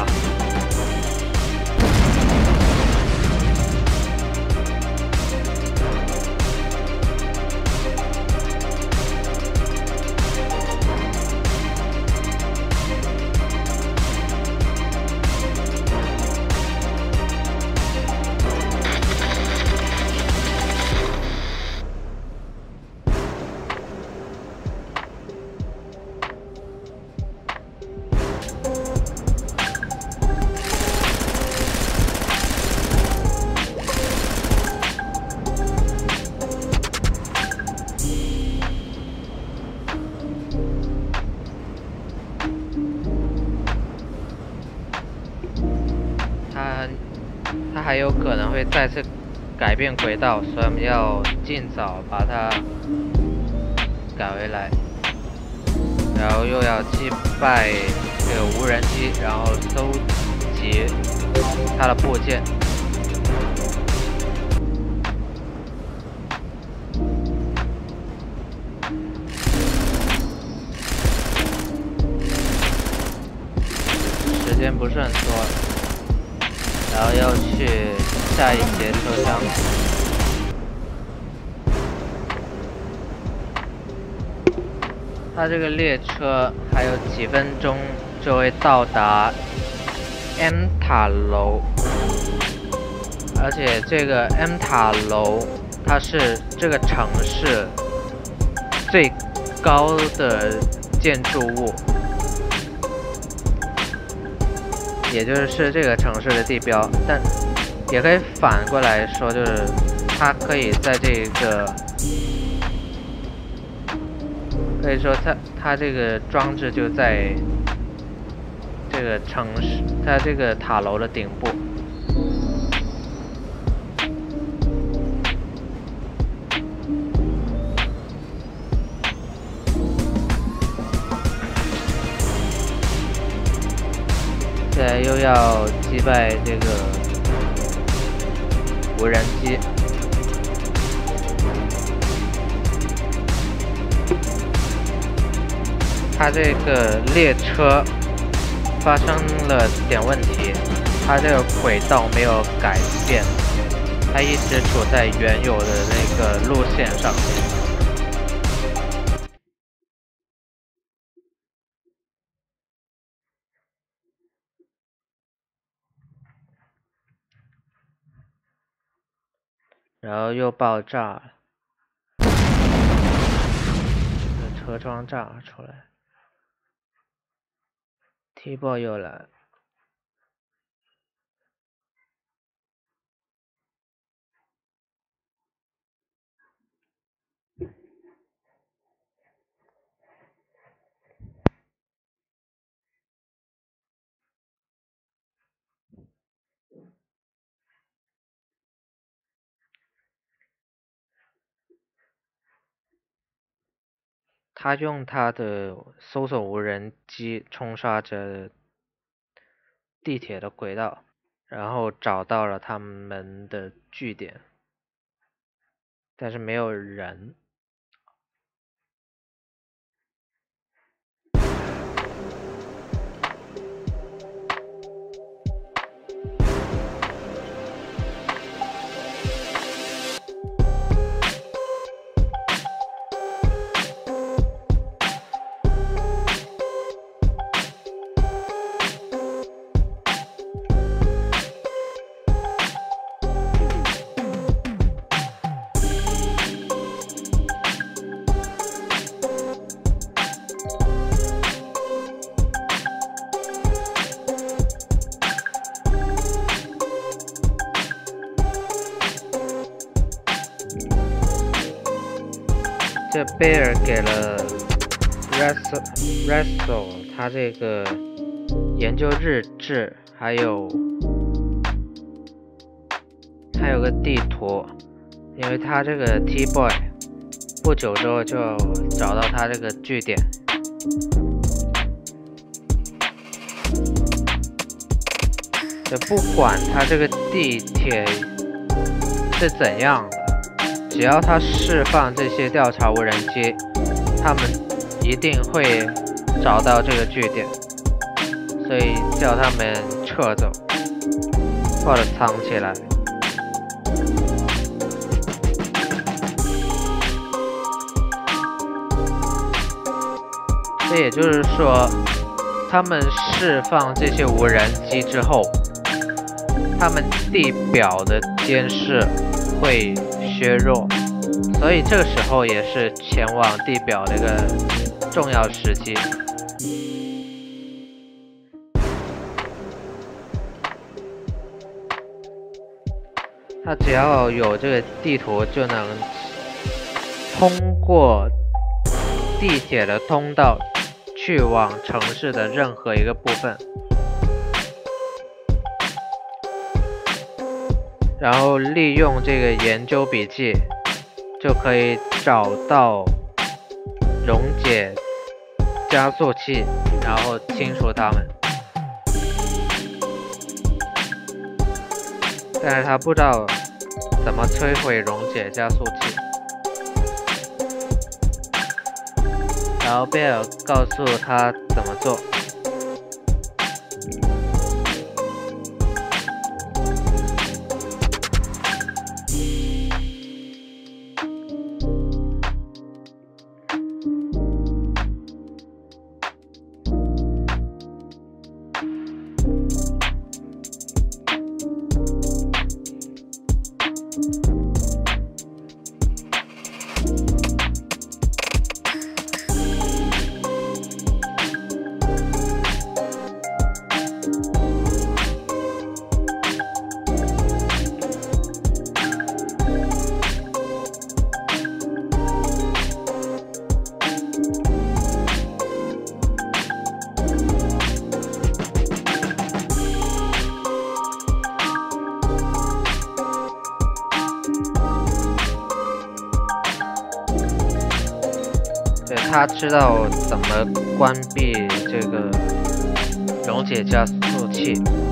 还有可能会再次改变轨道，所以我们要尽早把它改回来。然后又要击败这个无人机，然后搜集它的部件。时间不是很多，然后要去下一节车厢。它这个列车还有几分钟就会到达 M 塔楼，而且这个 M 塔楼它是这个城市最高的建筑物。也就是这个城市的地标，但也可以反过来说，就是它可以在这个，可以说它它这个装置就在这个城市，它这个塔楼的顶部。现在又要击败这个无人机，它这个列车发生了点问题，它这个轨道没有改变，它一直处在原有的那个路线上面。然后又爆炸了，车窗炸出来 ，T-Boy 又来。他用他的搜索无人机冲刷着地铁的轨道，然后找到了他们的据点，但是没有人。这贝尔给了 Russell Russell 他这个研究日志，还有还有个地图，因为他这个 T-Boy 不久之后就找到他这个据点。就不管他这个地铁是怎样的，只要他释放这些调查无人机，他们一定会找到这个据点，所以叫他们撤走或者藏起来。这也就是说，他们释放这些无人机之后，他们地表的监视会削弱，所以这个时候也是前往地表的一个重要时机。他只要有这个地图，就能通过地铁的通道去往城市的任何一个部分。 然后利用这个研究笔记，就可以找到溶解加速器，然后清除它们。但是他不知道怎么摧毁溶解加速器。然后贝尔告诉他怎么做。他知道怎么关闭这个溶解加速器。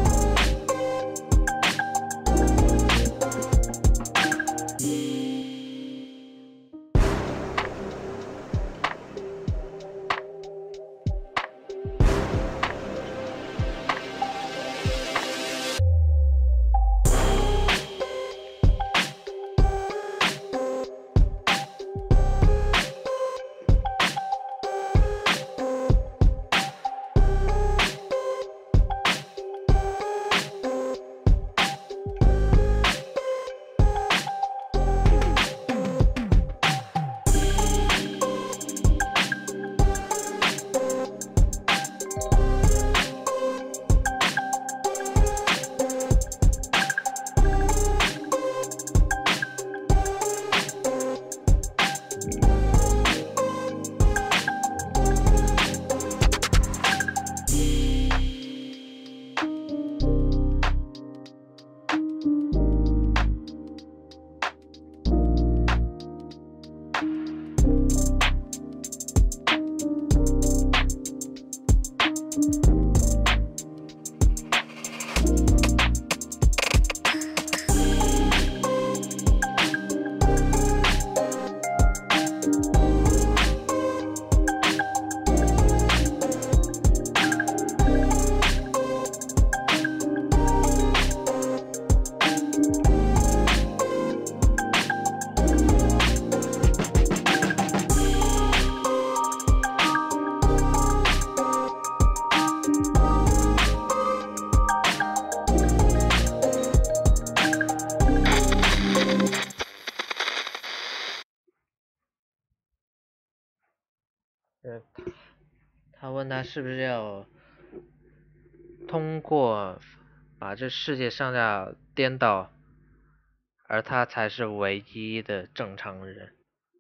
他问他是不是要通过把这世界上下颠倒，而他才是唯一的正常人。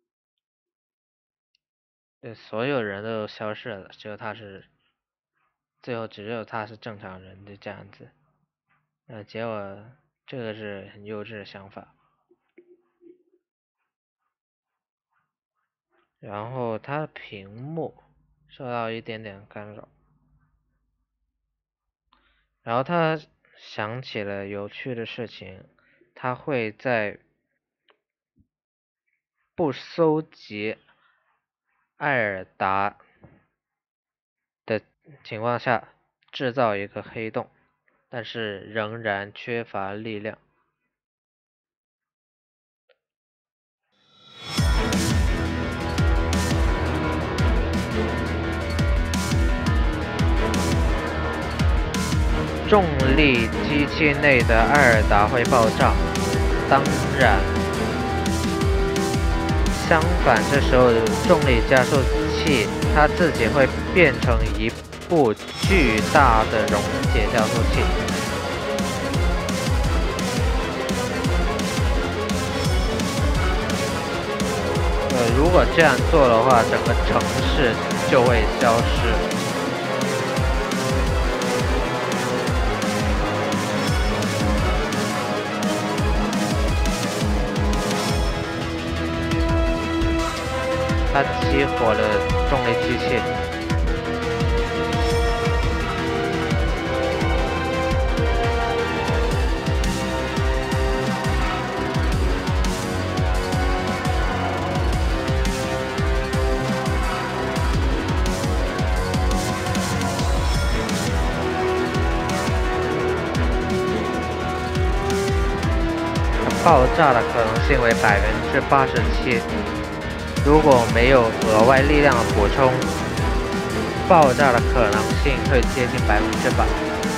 对，所有人都消失了，只有他是，最后只有他是正常人，就这样子。那结果这个是很幼稚的想法。然后他的屏幕受到一点点干扰，然后他想起了有趣的事情，他会在不搜集艾尔达的情况下制造一个黑洞，但是仍然缺乏力量。重力机器内的艾尔达会爆炸，当然，相反，这时候重力加速器它自己会变成一部巨大的溶解加速器。呃，如果这样做的话，整个城市就会消失。 他激活了重力机器。爆炸的可能性为百分之八十七，如果没有额外力量的补充，爆炸的可能性会接近百分之百。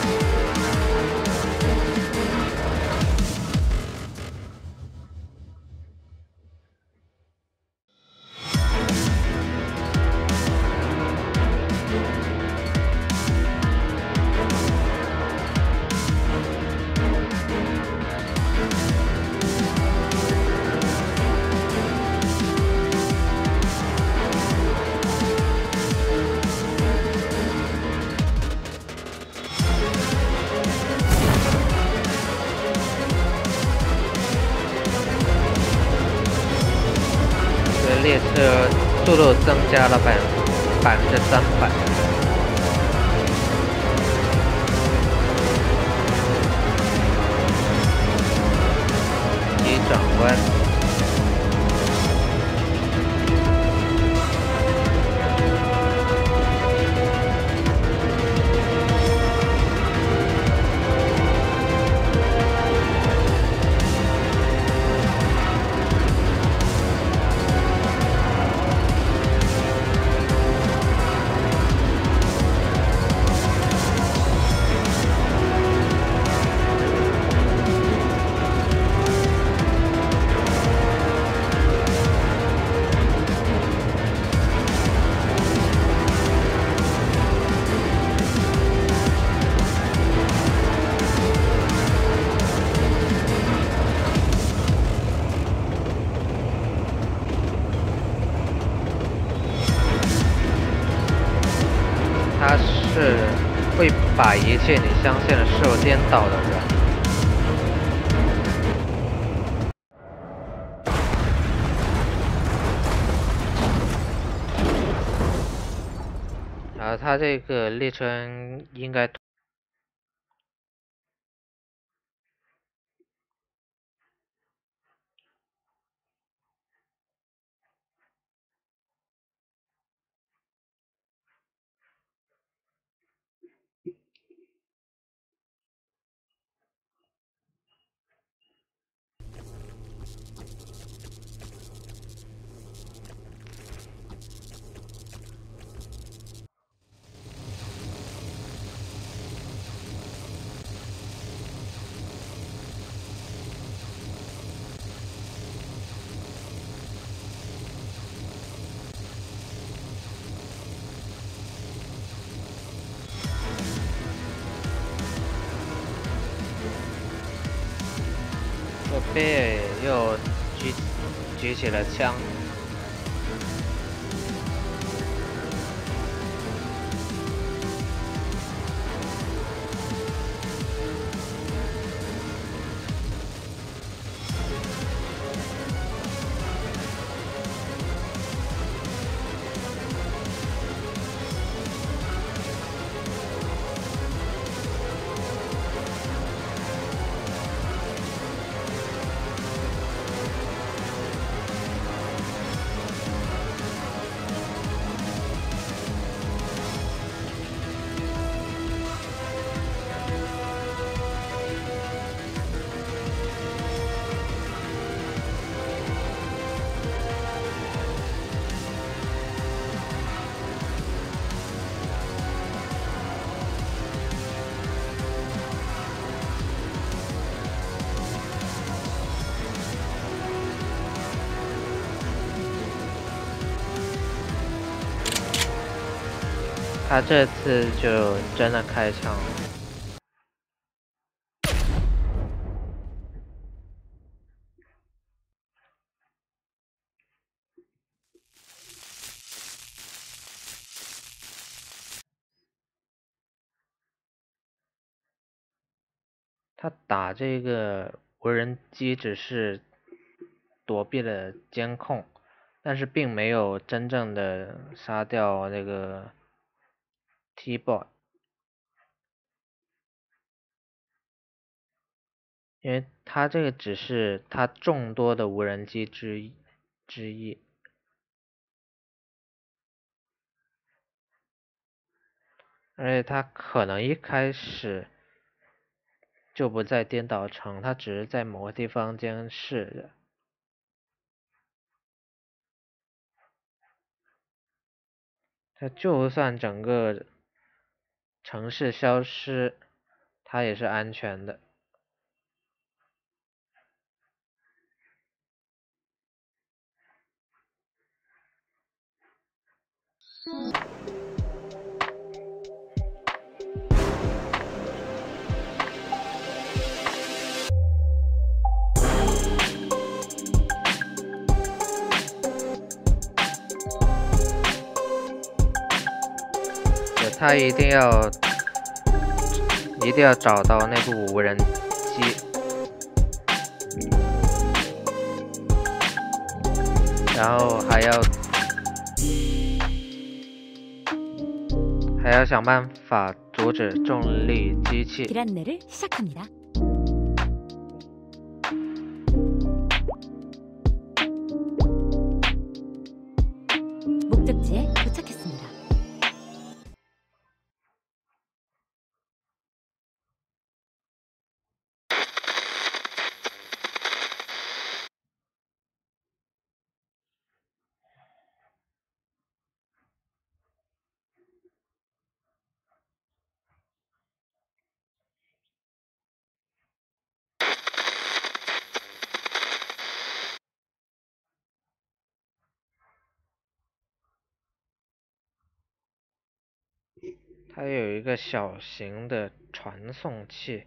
列车速度增加了百百分之三百。急转弯。他是会把一切你相信的事物颠倒的人。然后他这个列车应该。贝尔又举举起了枪。他这次就真的开枪了。他打这个无人机只是躲避了监控， 但是并没有真正的杀掉那个 T-Boy， 因为它这个只是它众多的无人机之一之一，而且它可能一开始就不在颠倒城，它只是在某个地方监视的。它就算整个城市消失，它也是安全的。他一定要一定要找到那部无人机，然后还要还要想办法阻止重力机器。 길 안내를 시작합니다. 목적지에 도착했습니다. 它有一个小型的传送器，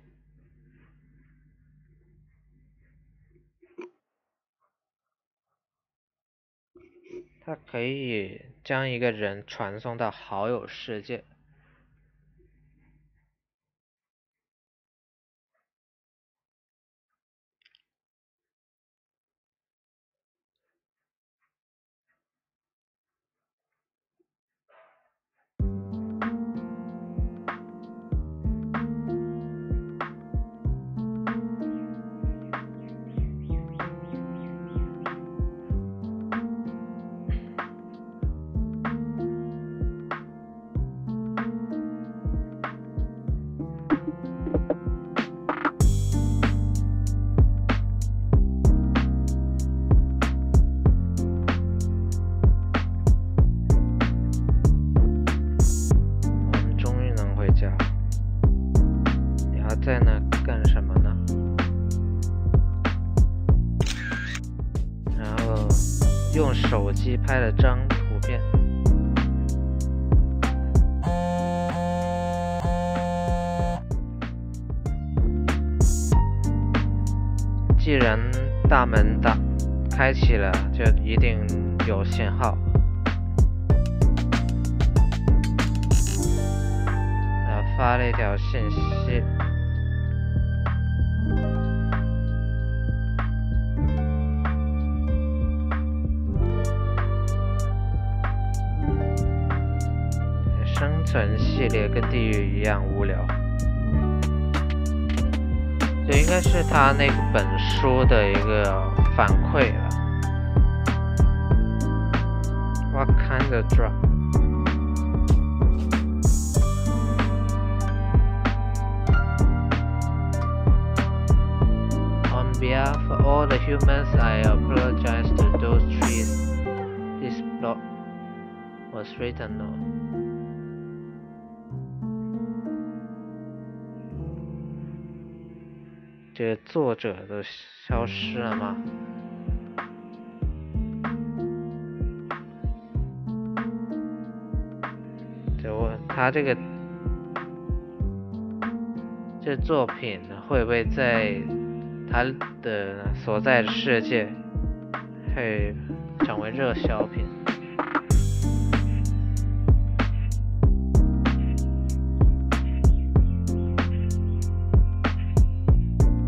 它可以将一个人传送到好友世界。在那干什么呢？然后用手机拍了张图片。既然大门打开启了，就一定有信号。呃，发了一条信息。生存系列跟地狱一样无聊，这应该是他那本书的一个反馈了。What kind of drug? On behalf of all the humans, I apologize to those trees. This plot was written on. 这作者都消失了吗？就问他这个这作品会不会在他的所在的世界会成为热销品？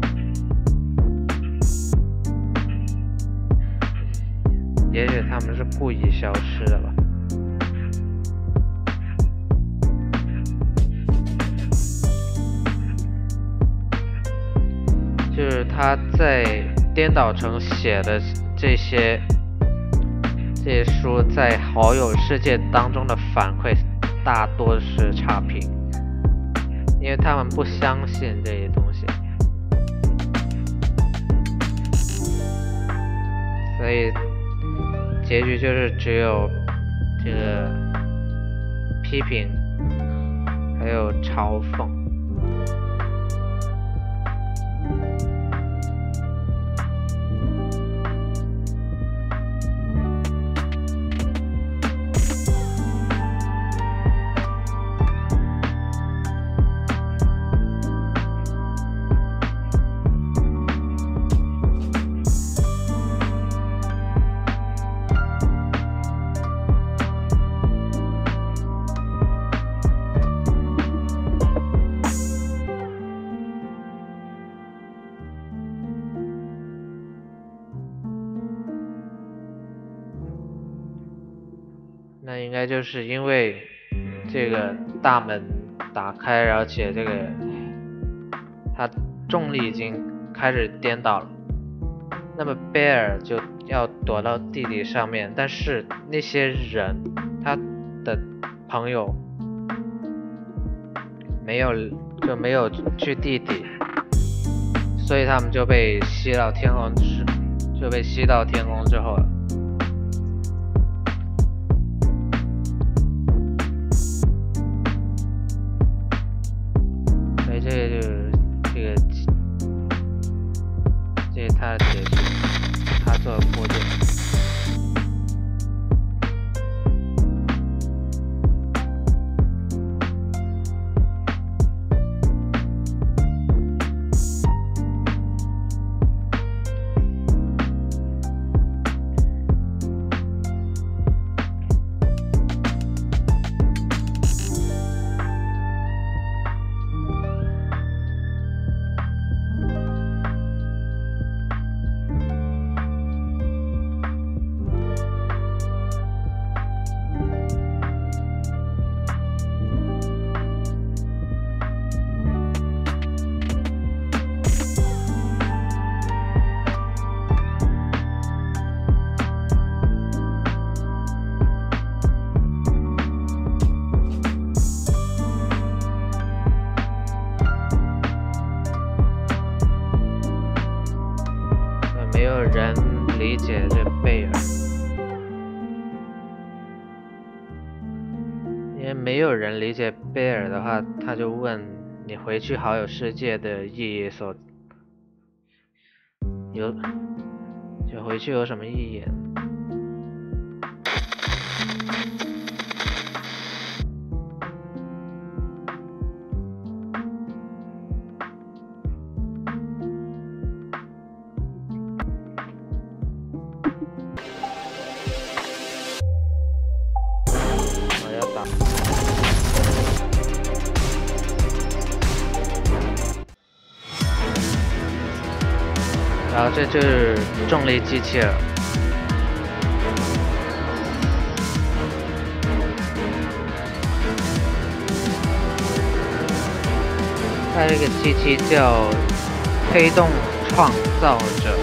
也许他们是他在颠倒成写的这些这些书在好友世界当中的反馈大多是差评，因为他们不相信这些东西，所以结局就是只有这个批评还有嘲讽。那应该就是因为这个大门打开，而且这个它重力已经开始颠倒了，那么贝尔就要躲到地底上面，但是那些人他的朋友没有就没有去地底，所以他们就被吸到天空之就被吸到天空之后了。所以这个就是这个这是他的结局，他做的铺垫。没有人理解这贝尔，因为没有人理解贝尔的话，他就问你回去好友世界的意义所有，就回去有什么意义？然后这就是重力机器了。它这个机器叫推动创造者。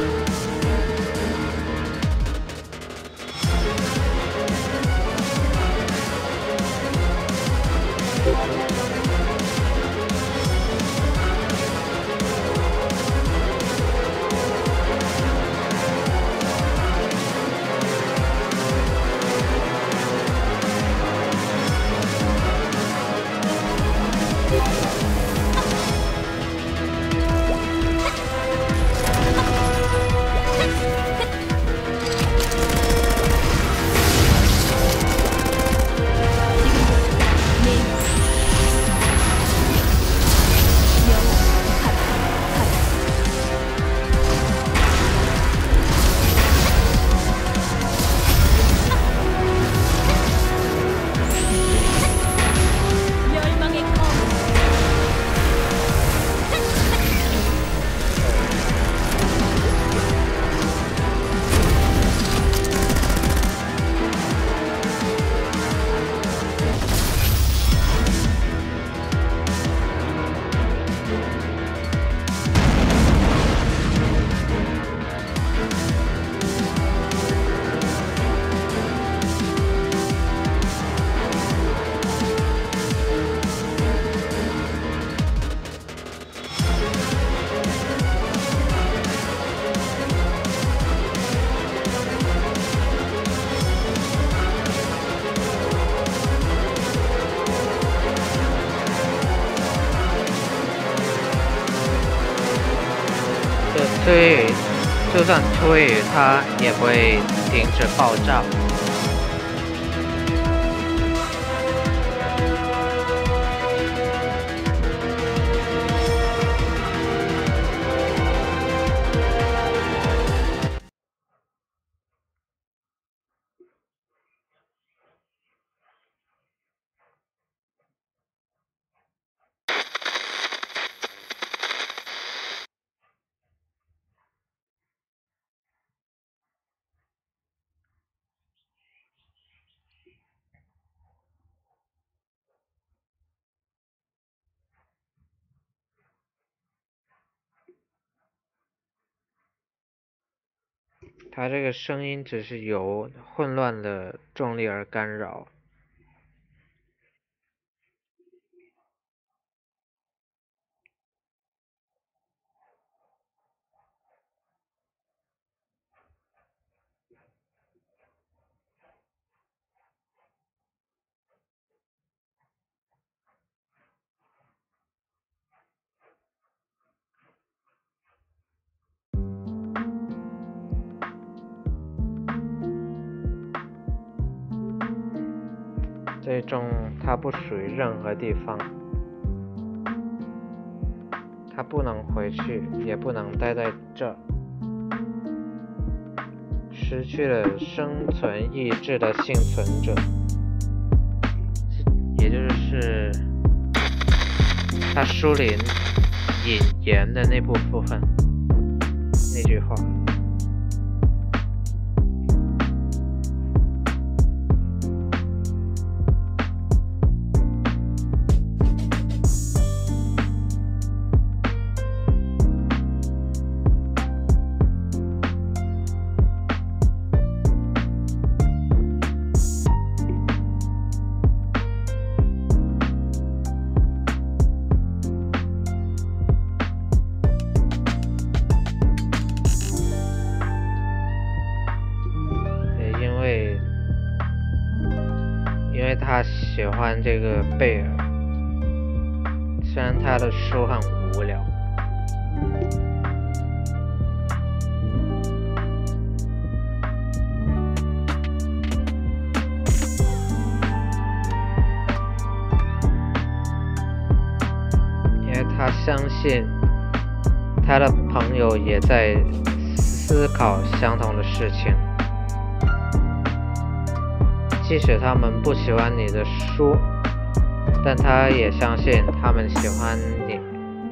所以就算推雨，它也不会停止爆炸。它这个声音只是由混乱的重力而干扰。最终它不属于任何地方，它不能回去，也不能待在这。失去了生存意志的幸存者，也就是他书里引言的那部部分那句话。因为他喜欢这个贝尔，虽然他的书很无聊。因为他相信他的朋友也在思考相同的事情。即使他们不喜欢你的书，但他也相信他们喜欢你。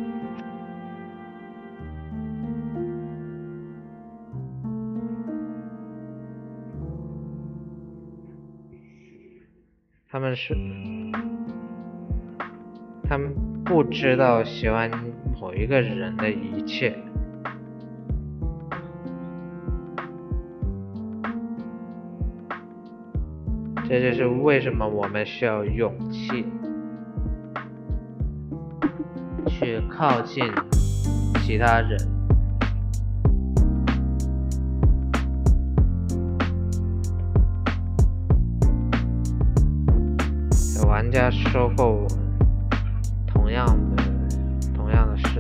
他们是，他们不知道喜欢某一个人的一切。这就是为什么我们需要勇气去靠近其他人。有玩家说过我同样的同样的事。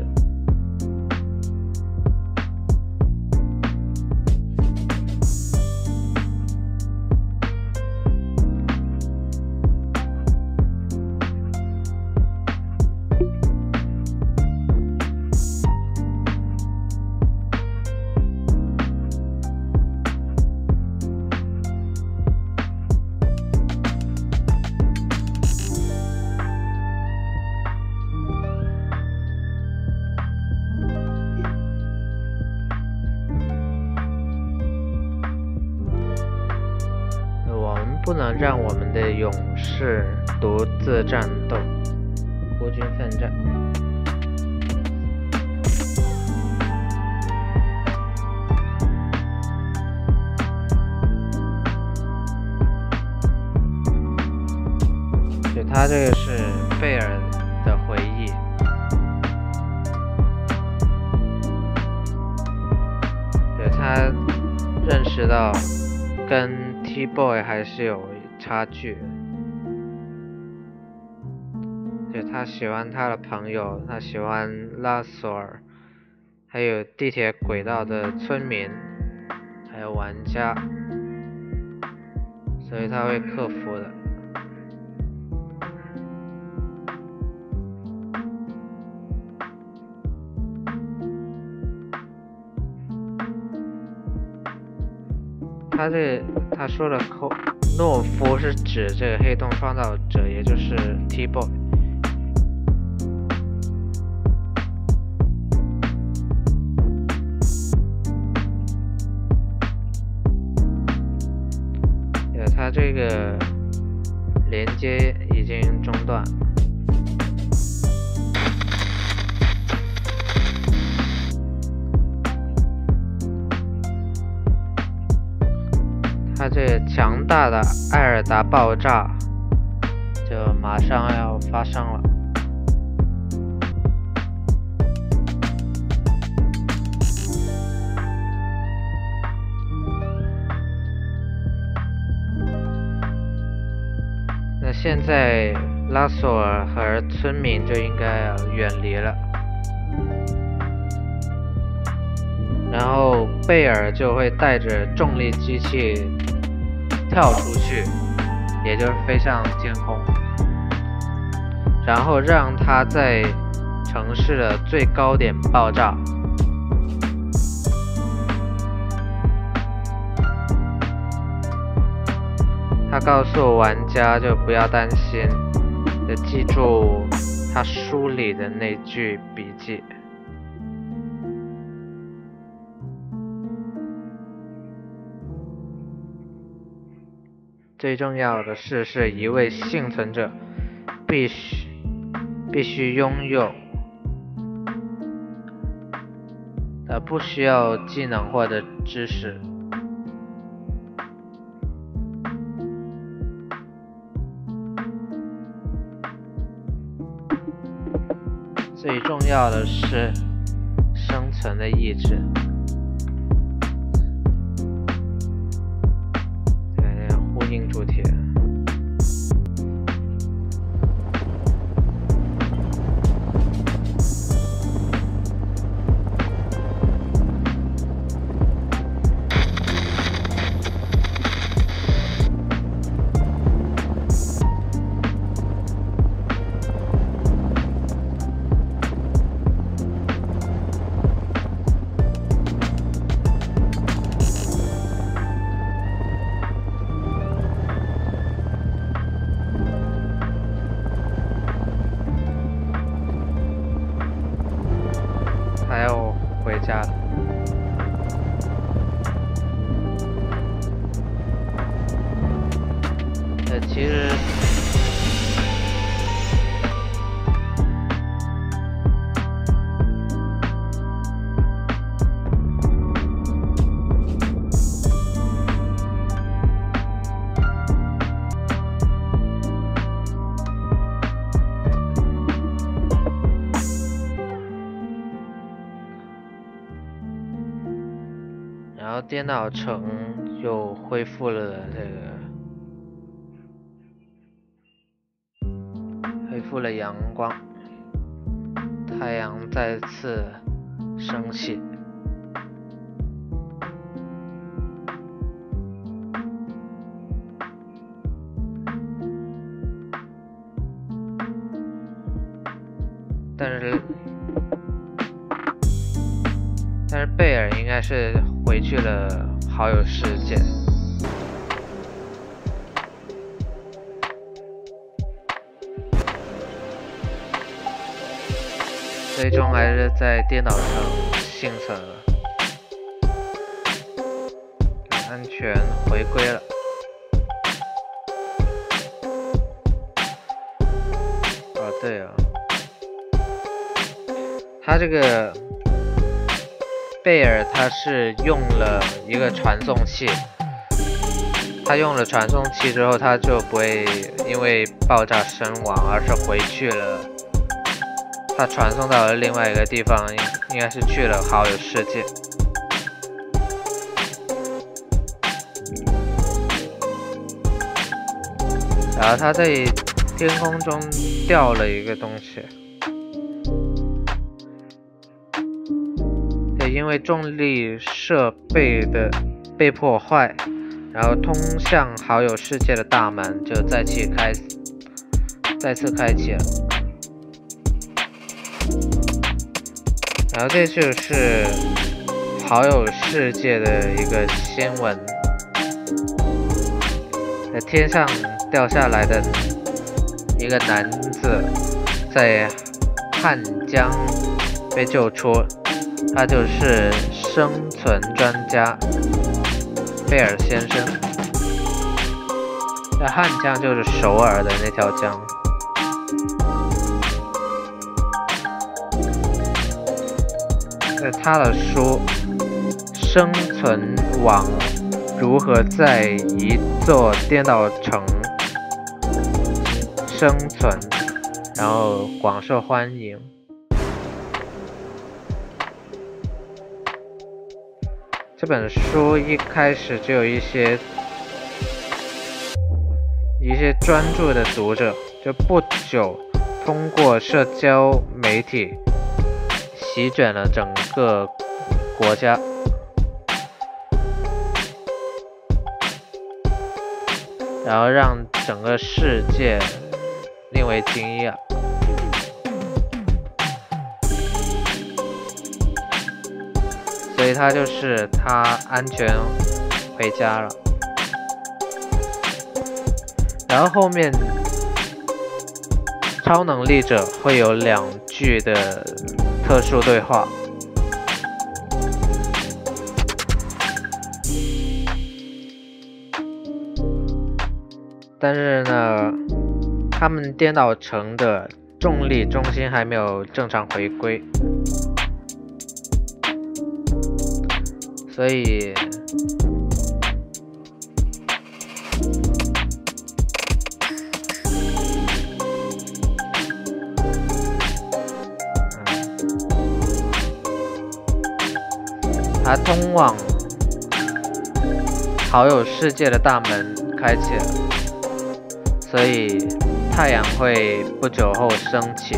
不能让我们的勇士独自战斗，孤军奋战。所以他这个是贝尔的回忆。所以他认识到跟T-Boy 还是有差距，所以他喜欢他的朋友，他喜欢拉索尔，还还有地铁轨道的村民，还有玩家，所以他会克服的。他这他说的寇懦夫是指这个黑洞创造者，也就是 T-Boy。呃，他这个连接已经中断。它这强大的艾尔达爆炸就马上要发生了。那现在拉索尔和村民就应该要远离了。然后贝尔就会带着重力机器跳出去，也就是飞上天空，然后让它在城市的最高点爆炸。他告诉玩家就不要担心，就记住他书里的那句笔记。最重要的是，是一位幸存者必须必须拥有的不需要技能或者知识。最重要的是生存的意志。应铸铁。还要回家了。呃，其实然后电脑城又恢复了这个，恢复了阳光，太阳再次升起。但是，但是贝尔应该是回去了好友世界。最终还是在电脑城幸存了，安全回归了。哦，对啊，他这个贝尔他是用了一个传送器，他用了传送器之后，他就不会因为爆炸身亡，而是回去了。他传送到了另外一个地方，应应该是去了好友世界。然后他在天空中掉了一个东西， 以因为重力设备的被破坏，然后通向好友世界的大门就再次开再次开启了。然后这就是好友世界的一个新闻，在天上掉下来的一个男子在汉江被救出，他就是生存专家贝尔先生。在汉江就是首尔的那条江。在他的书《生存网如何在一座颠倒城生存》，然后广受欢迎。这本书一开始就有一些一些专注的读者，就不久通过社交媒体席卷了整个国家，然后让整个世界令为惊讶。所以他就是他安全回家了。然后后面超能力者会有两句的特殊对话，但是呢，他们颠倒城的重力中心还没有正常回归，所以它通往好友世界的大门开启了，所以太阳会不久后升起，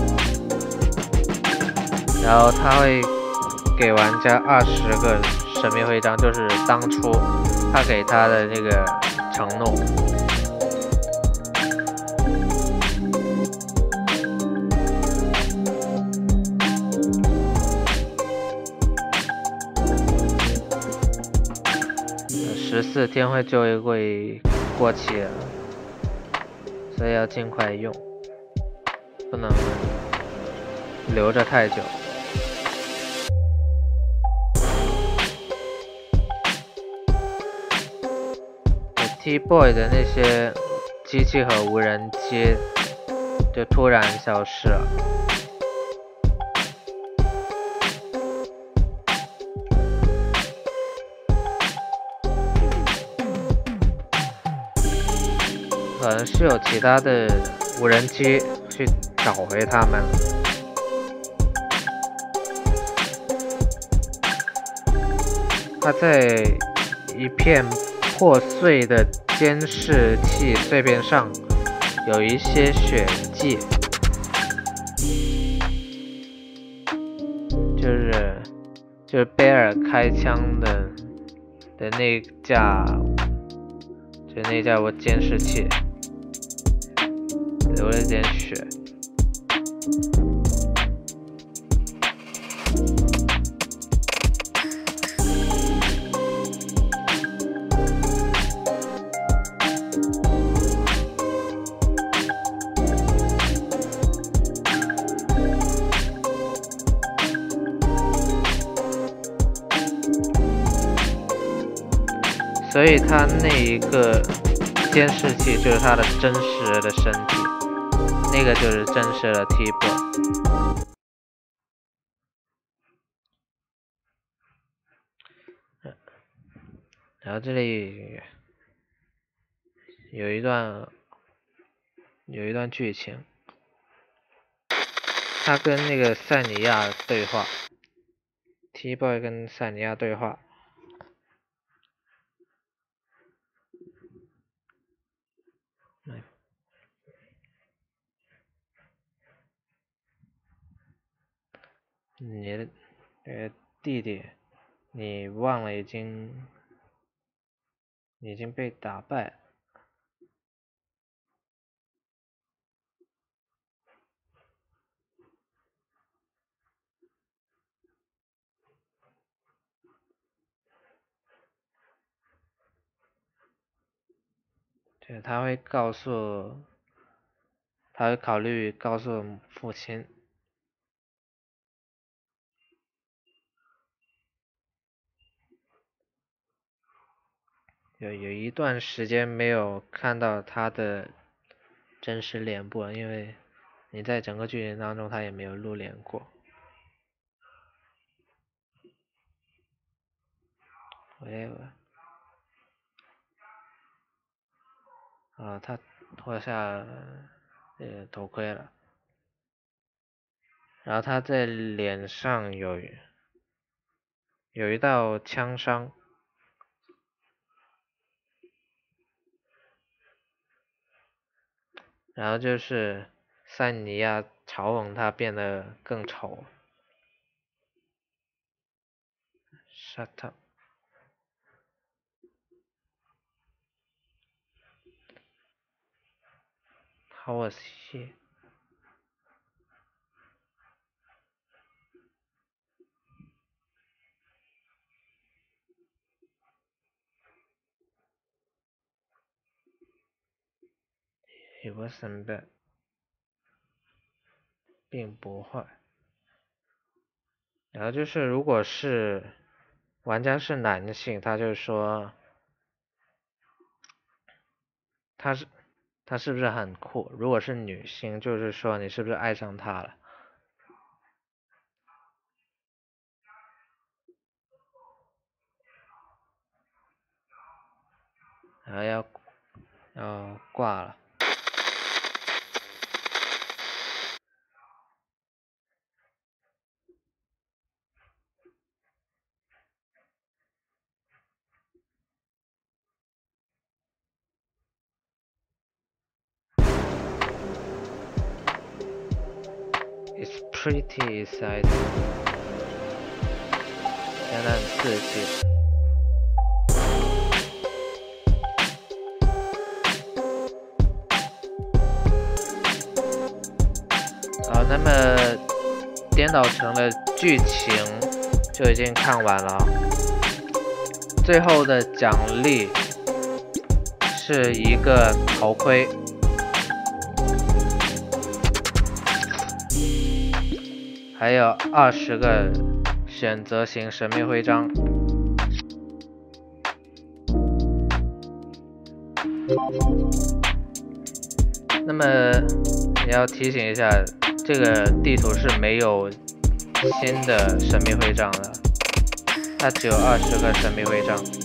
然后它会给玩家二十个神秘徽章，就是当初他给他的那个承诺。十四天会就会过期了，所以要尽快用，不能留着太久。T-Boy 的那些机器和无人机就突然消失了。可能是有其他的无人机去找回他们。他在一片破碎的监视器碎片上有一些血迹，就是就是贝尔开枪的的那架，就那架我监视器流了一点血。所以他那一个监视器就是他的真实的身体，那个就是真实的 T-Boy。然后这里有一段有一段剧情，他跟那个塞尼亚对话 ，T-Boy 跟塞尼亚对话。你的呃弟弟，你忘了已经已经被打败。对，他会告诉，他会考虑告诉父亲。有有一段时间没有看到他的真实脸部了，因为你在整个剧情当中他也没有露脸过。喂，啊，他脱下呃头盔了，然后他在脸上有有一道枪伤。然后就是塞尼亚嘲讽他变得更丑。Shut up. How was he? He wasn't bad. 并不坏。然后就是如果是玩家是男性，他就说他是他是不是很酷？如果是女性，就是说你是不是爱上他了？然后要要挂了。It's pretty exciting. 真的很刺激。好，那么颠倒成了剧情就已经看完了。最后的奖励是一个头盔。还有二十个选择型神秘徽章。那么也要提醒一下，这个地图是没有新的神秘徽章的，它只有二十个神秘徽章。